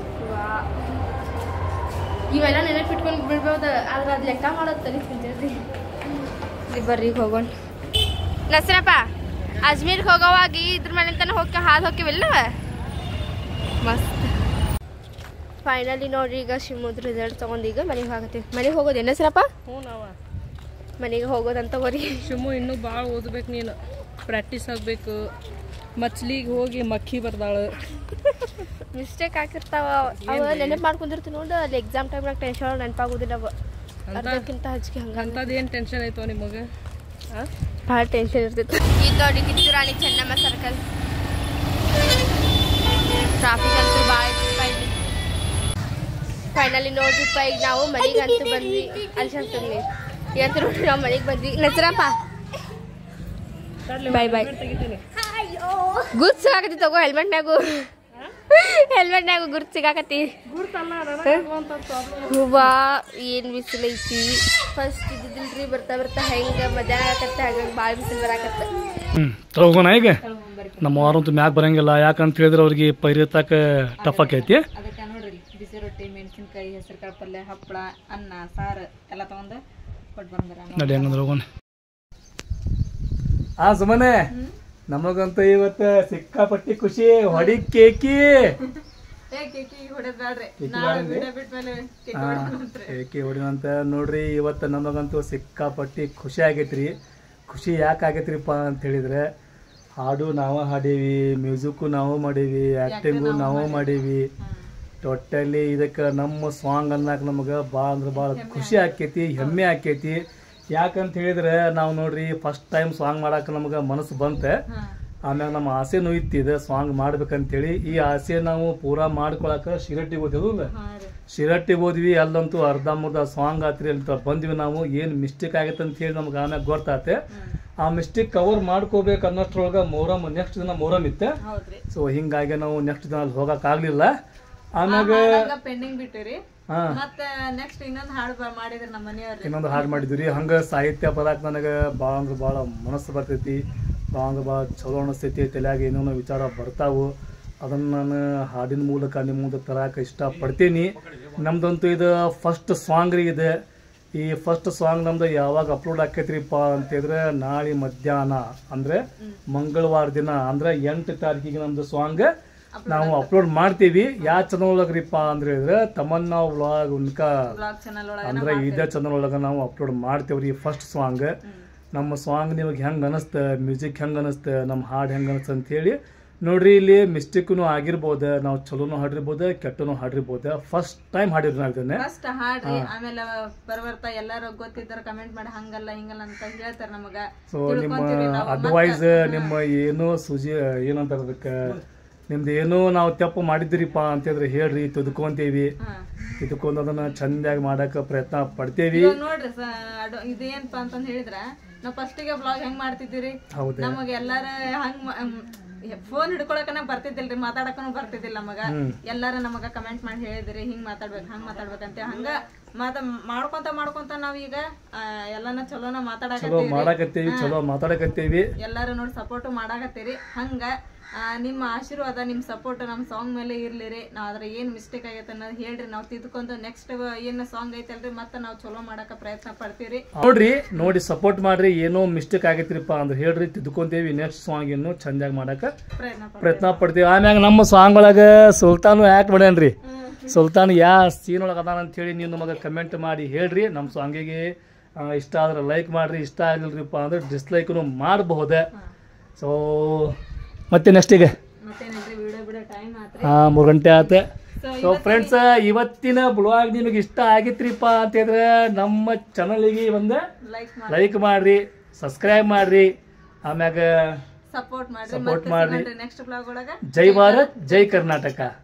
ಇವೆಲ್ಲ ನೆನಪಿಟ್ಕೊಂಡು ಬಿಡ್ಬೋದು ಆದ್ರೆ ಅದು ಲೆಕ್ಕ ಮಾಡೋದು ತಲೆ ತಿಂತೈತಿ ಬರ್ರಿ ಈಗ ಹೋಗೋಣ ನಸರಪ್ಪ ಅಜ್ಮೀರ್ಗೆ ಹೋಗೋವಾಗ ಇದ್ರ ಮೇಲಿಂತಾನೆ ಹೋಗಿ ಹಾದು ಹೋಗ್ತೀವಿಲ್ಲ ಮಸ್ತ್ ಫೈನಲಿ ನೋಡ್ರಿ ಈಗ ಶಿವಮೊಗ್ಗ ರಿಸಲ್ಟ್ ತೊಗೊಂಡು ಈಗ ಮನೆಗೆ ಹೋಗತ್ತೀವಿ ಮನೆಗೆ ಹೋಗೋದು ಏನು ಸರಪ್ಪ ಹ್ಞೂ ನಾವ ಮನೆಗೆ ಹೋಗೋದಂತ ಬರೀ ಶಿಮ್ಮು ಇನ್ನೂ ಭಾಳ ಓದ್ಬೇಕು ನೀನು ಪ್ರಾಕ್ಟೀಸ್ ಆಗಬೇಕು ಮಚ್ಲಿಗೆ ಹೋಗಿ ಮಕ್ಕಿ ಬರ್ದಾಳು ಮಿಸ್ಟೇಕ್ ಆಗಿರ್ತಾವ ಅವ ನೆನಪು ಮಾಡ್ಕೊಂಡಿರ್ತೀವಿ ನೋಡಿ ಅಲ್ಲಿ ಎಕ್ಸಾಮ್ ಟೈಮ್ನಾಗ ಟೆನ್ಷನ್ ನೆನಪಾಗೋದಿಲ್ಲ ಅವ ಅದಕ್ಕಿಂತ ಹಚ್ಚಿಗೆ ಹಂಗೆ ಅಂಥದ್ದು ಏನು ಟೆನ್ಷನ್ ಆಯ್ತು ನಿಮಗೆ ಹಾಂ ಭಾಳ ಟೆನ್ಷನ್ ಇರ್ತೈತಿ ಇದು ನೋಡಿ ಕಿತ್ತೂರಾಣಿ ಚೆನ್ನಮ್ಮ ಸರ್ಕಲ್ ಟ್ರಾಫಿಕ್ ಅಂತೂ ಭಾಳ ಇತ್ತು ಫೈನಲಿ ನೋಡ್ರಿಪ್ಪ ಈಗ ನಾವು ಮನೆಗೆ ಅಂತೂ ಬಂದ್ವಿ ಅಲ್ಲಿ ಅಂತಂದ್ವಿ ಇವತ್ತು ನೋಡ್ರಿ ನಾವು ಮನೆಗೆ ಬಂದ್ವಿ ನಸರಪ್ಪ ಬಾಯ್ ಬಾಯ್ ಗುರ್ತು ಸಿಗಾಕತಿ ತಗೋ ಹೆಲ್ಮೆಟ್ನಾಗು ಹೆಲ್ಮೆಟ್ನಾಗು ಗುರ್ತು ಸಿಗಾಕತಿ ಹೂವಾ ಏನು ಬಿಸಿಲು ಐತಿ ಫಸ್ಟ್ ಇದ್ದಿದ್ದಿಲ್ರಿ ಬರ್ತಾ ಬರ್ತಾ ಹೆಂಗೆ ಮಧ್ಯಾಹ್ನ ಆಗತ್ತ ಹಂಗೆ ಭಾಳ ಬಿಸಿಲು ಬರಾಕತ್ತ ಹ್ಞೂ ತಗೋಣ ಈಗ ನಮ್ಮ ವಾರಂತೂ ಮ್ಯಾಗ ಬರಂಗಿಲ್ಲ ಯಾಕಂತ ಹೇಳಿದ್ರೆ ಅವ್ರಿಗೆ ಪೈರಿತಾಕ ಟಫ್ ಆಕೈತಿ ಅದಕ್ಕೆ ನೋಡ್ರಿ ಬಿಸಿ ರೊಟ್ಟಿ ಮೆಣಸಿನ್ಕಾಯಿ ಹೆಸರು ಕಾಳು ಪಲ್ಯ ಹಪ್ಪಳ ಅನ್ನ ಸಾರು ಎಲ್ಲ ತಗೊಂಡು ಕೊಟ್ಟು ಬಂದ್ರ ನಡಿ ಹಂಗಂದ್ರೆ ಹೋಗೋಣ ಆ ಸುಮ್ಮನೆ ನಮಗಂತೂ ಇವತ್ತು ಸಿಕ್ಕಾಪಟ್ಟಿ ಖುಷಿ ಹೊಡಿ ಕೇಕಿ ಕೇಕಿ ಹೊಡಿನಂತ ನೋಡ್ರಿ ಇವತ್ತು ನಮಗಂತೂ ಸಿಕ್ಕಾಪಟ್ಟಿ ಖುಷಿ ಆಗೈತ್ರಿ ಖುಷಿ ಯಾಕೆ ಆಗೈತ್ರಿಪ್ಪ ಅಂತ ಹೇಳಿದ್ರೆ ಹಾಡು ನಾವು ಹಾಡೀವಿ ಮ್ಯೂಸಿಕ್ಕು ನಾವು ಮಾಡೀವಿ ಆ್ಯಕ್ಟಿಂಗು ನಾವು ಮಾಡೀವಿ ಟೋಟಲಿ ಇದಕ್ಕೆ ನಮ್ಮ ಸಾಂಗ್ ಅನ್ನಕ್ಕೆ ನಮಗೆ ಭಾಳ ಅಂದ್ರೆ ಭಾಳ ಖುಷಿ ಆಕೈತಿ ಹೆಮ್ಮೆ ಆಕೈತಿ ಯಾಕಂತ ಹೇಳಿದ್ರೆ ನಾವು ನೋಡ್ರಿ ಫಸ್ಟ್ ಟೈಮ್ ಸಾಂಗ್ ಮಾಡಕ್ಕೆ ನಮ್ಗೆ ಮನಸ್ಸು ಬಂತೆ ಆಮ್ಯಾಗ ನಮ್ಮ ಆಸೆನೂ ಇತ್ತಿದೆ ಸಾಂಗ್ ಮಾಡ್ಬೇಕಂತೇಳಿ ಈ ಆಸೆ ನಾವು ಪೂರಾ ಮಾಡ್ಕೊಳಕ್ಕೆ ಶಿರಟ್ಟಿಗೆ ಹೋದಿಲ್ಲ ಶಿರಟ್ಟಿಗೆ ಹೋದ್ವಿ ಅಲ್ಲಂತೂ ಅರ್ಧಂಬರ್ಧ ಸಾಂಗ್ ಆತ್ರಿ ಅಂತ ಬಂದ್ವಿ ನಾವು ಏನು ಮಿಸ್ಟೇಕ್ ಆಗೈತೆ ಅಂತ ಹೇಳಿ ನಮ್ಗೆ ಆಮ್ಯಾಗ ಗೊತ್ತಾತೆ ಆ ಮಿಸ್ಟೇಕ್ ಕವರ್ ಮಾಡ್ಕೋಬೇಕು ಅನ್ನೋಷ್ಟ್ರೊಳಗೆ ಮೊಹರಮ್ ನೆಕ್ಸ್ಟ್ ದಿನ ಮೊಹರಮ್ ಇತ್ತೆ ಸೊ ಹಿಂಗಾಗಿ ನಾವು ನೆಕ್ಸ್ಟ್ ದಿನ ಅಲ್ಲಿ ಹೋಗಕ್ಕಾಗಲಿಲ್ಲ ಆಮ್ಯಾಗ ಪೆಂಡಿಂಗ್ ಬಿಟ್ಟಿರಿ ಮತ್ತೆ ನೆಕ್ಸ್ಟ್ ಇನ್ನೊಂದು ಹಾಡು ಮಾಡಿದ್ರಿ ನಮ್ಮ ಮನೆಯವ್ರು ಇನ್ನೊಂದು ಹಾಡು ಮಾಡಿದ್ವಿ ಹಂಗೆ ಸಾಹಿತ್ಯ ಬರಕ್ಕೆ ನನಗೆ ಭಾಳ ಅಂದ್ರೆ ಭಾಳ ಮನಸ್ಸು ಬರ್ತೈತಿ ಭಾಳ ಅಂದ್ರೆ ಭಾಳ ಚಲೋ ಅನಿಸ್ತೈತಿ ತಲೆಯಾಗ ಏನೇನೋ ವಿಚಾರ ಬರ್ತಾವು ಅದನ್ನು ನಾನು ಹಾಡಿನ ಮೂಲಕ ನಿಮ್ಮ ಮುಂದೆ ತರಕ್ಕೆ ಇಷ್ಟಪಡ್ತೀನಿ ನಮ್ದಂತೂ ಇದು ಫಸ್ಟ್ ಸಾಂಗ್ ರೀ ಇದೆ ಈ ಫಸ್ಟ್ ಸಾಂಗ್ ನಮ್ದು ಯಾವಾಗ ಅಪ್ಲೋಡ್ ಆಕೈತ್ರಿಪ್ಪ ಅಂತಂದ್ರೆ ನಾಳೆ ಮಧ್ಯಾಹ್ನ ಅಂದರೆ ಮಂಗಳವಾರ ದಿನ ಅಂದರೆ ಎಂಟು ತಾರೀಕಿಗೆ ನಮ್ಮದು ಸಾಂಗ್ ನಾವು ಅಪ್ಲೋಡ್ ಮಾಡ್ತೀವಿ ಯಾವ ಚಾನಲ್ ಒಳಗ್ರಿಪ್ಪ ಅಂದ್ರೆ ಹೇಳಿದ್ರೆ ತಮನ್ನಾ ವ್ಲಾಗ್ ಉನ್ಕ ಅಂದ್ರೆ ಇದೇ ಚಾನಲ್ ಒಳಗೆ ನಾವು ಅಪ್ಲೋಡ್ ಮಾಡ್ತೇವ್ರಿ ಫಸ್ಟ್ ಸಾಂಗ್ ನಮ್ಮ ಸಾಂಗ್ ನಿಮಗೆ ಹೆಂಗೆ ಅನಿಸ್ತ ಮ್ಯೂಸಿಕ್ ಹೆಂಗೆ ಅನಿಸ್ತ ನಮ್ಮ ಹಾಡು ಹೆಂಗೆ ಅನಿಸ್ತ ಅಂತ ಹೇಳಿ ನೋಡ್ರಿ ಇಲ್ಲಿ ಮಿಸ್ಟೇಕ್ನು ಆಗಿರ್ಬೋದು ನಾವು ಚಲೋನು ಹಾಡಿರ್ಬೋದು ಕೆಟ್ಟನು ಹಾಡಿರ್ಬೋದು ಫಸ್ಟ್ ಟೈಮ್ ಹಾಡಿರ್ ನಾವು ಇದನ್ನೇ ಫಸ್ಟ್ ಹಾಡ್ರಿ ಆಮೇಲೆ ಬರ್ಬರ್ತಾ ಎಲ್ಲಾರು ಗೊತ್ತಿದ್ದಾರ ಕಮೆಂಟ್ ಮಾಡಿ ಹಂಗಲ್ಲ ಹಿಂಗಲ್ಲ ಅಂತ ಹೇಳ್ತಾರ ನಮಗ ಸೊ ನಿಮ್ಮ ಅಡ್ವೈಸ್ ನಿಮ್ಮ ಏನು ಸುಜಿ ಏನಂತಾರ ಅದಕ್ಕೆ ನಿಮ್ದು ಏನೋ ನಾವು ತಪ್ಪು ಮಾಡಿದ್ರಿಪ್ಪ ಅಂತಂದ್ರೆ ಹೇಳ್ರಿ ತಿದ್ಕೊಂತೀವಿ ಹಾ ತಿದ್ಕೊಂಡು ಅದನ್ನ ಚಂದಾಗಿ ಮಾಡಕ್ಕೆ ಪ್ರಯತ್ನ ಪಡ್ತೇವಿ ಇವಾಗ ನೋಡ್ರಿ ಸ- ಅಡು- ಇದೇನಪ್ಪ ಅಂತಂದ್ ಹೇಳಿದ್ರ ನಾವ್ ಫಸ್ಟಿಗೆ ಬ್ಲಾಗ್ ಹೆಂಗ್ ಮಾಡ್ತಿದ್ದೀರಿ ಹೌದಾ ನಮಗ ಎಲ್ಲಾರ ಹಂಗ್ ಫೋನ್ ಹಿಡ್ಕೊಳಕನ ಬರ್ತಿದ್ದಿಲ್ರಿ ಮಾತಾಡಕನು ಬರ್ತಿದ್ದಿಲ್ಲ ನಮಗ ಎಲ್ಲಾರ ನಮಗ ಕಮೆಂಟ್ ಮಾಡಿ ಹೇಳಿದ್ರಿ ಹಿಂಗ್ ಮಾತಾಡ್ಬೇಕು ಹಂಗ್ ಮಾತಾಡ್ಬೇಕಂತ ಹಂಗ ಮಾತ ಮಾಡ್ಕೊಂತ ಮಾಡ್ಕೊಂತ ನಾವೀಗ ಆ, ಎಲ್ಲಾನ ಚಲೋನ ಚಲೋ ಮಾತಾಡಕತ್ತೀವಿ ಮಾಡಾಕತ್ತೀವಿ ಚಲೋ ಮಾತಾಡಕತ್ತೀವಿ ಎಲ್ಲಾರು ನೋಡಿ ಸಪೋರ್ಟ್ ಮಾಡಾಕತ್ತೀರಿ ಹಂಗ ಆ, ನಿಮ್ಮ ಆಶೀರ್ವಾದ ನಿಮ್ಮ ಸಪೋರ್ಟ್ ನಮ್ಮ ಸಾಂಗ್ ಮೇಲೆ ಇರ್ಲಿರಿ ನಾವ್ ಅದ್ರ ಏನ್ ಮಿಸ್ಟೇಕ್ ಆಗೈತೆ ಅನ್ನೋದು ಹೇಳ್ರಿ ನಾವು ತಿದ್ಕೊಂಡು ನೆಕ್ಸ್ಟ್ ಏನ್ ಸಾಂಗ್ ಐತಲ್ರಿ ಮತ್ತೆ ನಾವು ಚಲೋ ಮಾಡಕ ಪ್ರಯತ್ನ ಪಡ್ತೀವಿ ನೋಡ್ರಿ ನೋಡಿ ಸಪೋರ್ಟ್ ಮಾಡ್ರಿ ಏನೋ ಮಿಸ್ಟೇಕ್ ಆಗೈತ್ರಿಪ್ಪ ಅಂದ್ರೆ ಹೇಳ್ರಿ ತಿದ್ಕೊಂತೇವಿ ನೆಕ್ಸ್ಟ್ ಸಾಂಗ್ ಇನ್ನು ಚಂದಾಗಿ ಮಾಡಕ ಪ್ರಯತ್ನ ಪಡ್ತೀವಿ ಪ್ರಯತ್ನ ಪಡ್ತೀವಿ ಆಮ್ಯಾಗ ನಮ್ಮ ಸಾಂಗ್ ಒಳಗ ಸುಲ್ತಾನು ಯಾಕೆ ಮಾಡ್ಯಾನ್ರಿ ಸುಲ್ತಾನ್ ಯಾ ಸೀನ್ ಒಳಗೆ ಅದಾನ ಅಂತ ಹೇಳಿ ನೀವು ನಮಗೆ ಕಮೆಂಟ್ ಮಾಡಿ ಹೇಳ್ರಿ ನಮ್ಮ ಸಾಂಗಿಗೆ ಇಷ್ಟ ಆದ್ರೆ ಲೈಕ್ ಮಾಡ್ರಿ ಇಷ್ಟ ಆಗಿಲ್ರಿಪ್ಪ ಅಂದ್ರೆ ಡಿಸ್ಲೈಕ್ನು ಮಾಡಬಹುದೇ ಸೊ ಮತ್ತೆ ನೆಕ್ಸ್ಟ್ ಈಗ ಮತ್ತೇನಂದ್ರೆ ವಿಡಿಯೋ ಬಿಡೋ ಟೈಮ್ ಆತ್ರಿ ಹಾಂ ಮೂರು ಗಂಟೆ ಆತ ಸೊ ಸೊ ಫ್ರೆಂಡ್ಸ್ ಇವತ್ತಿನ ಬ್ಲಾಗ್ ನಿಮಗೆ ಇಷ್ಟ ಆಗಿತ್ರಿಪ್ಪ ಅಂತಂದ್ರೆ ನಮ್ಮ ಚಾನಲಿಗೆ ಒಂದು ಲೈಕ್ ಲೈಕ್ ಮಾಡ್ರಿ ಸಬ್ಸ್ಕ್ರೈಬ್ ಮಾಡ್ರಿ ಆಮ್ಯಾಗ ಸಪೋರ್ಟ್ ಮಾಡ್ರಿ Support ಮತ್ತೆ ಮಾಡ್ರಿ. ನೆಕ್ಸ್ಟ್ ಬ್ಲಾಗ್ ಒಳಗ ಜೈ ಭಾರತ್ ಜೈ ಕರ್ನಾಟಕ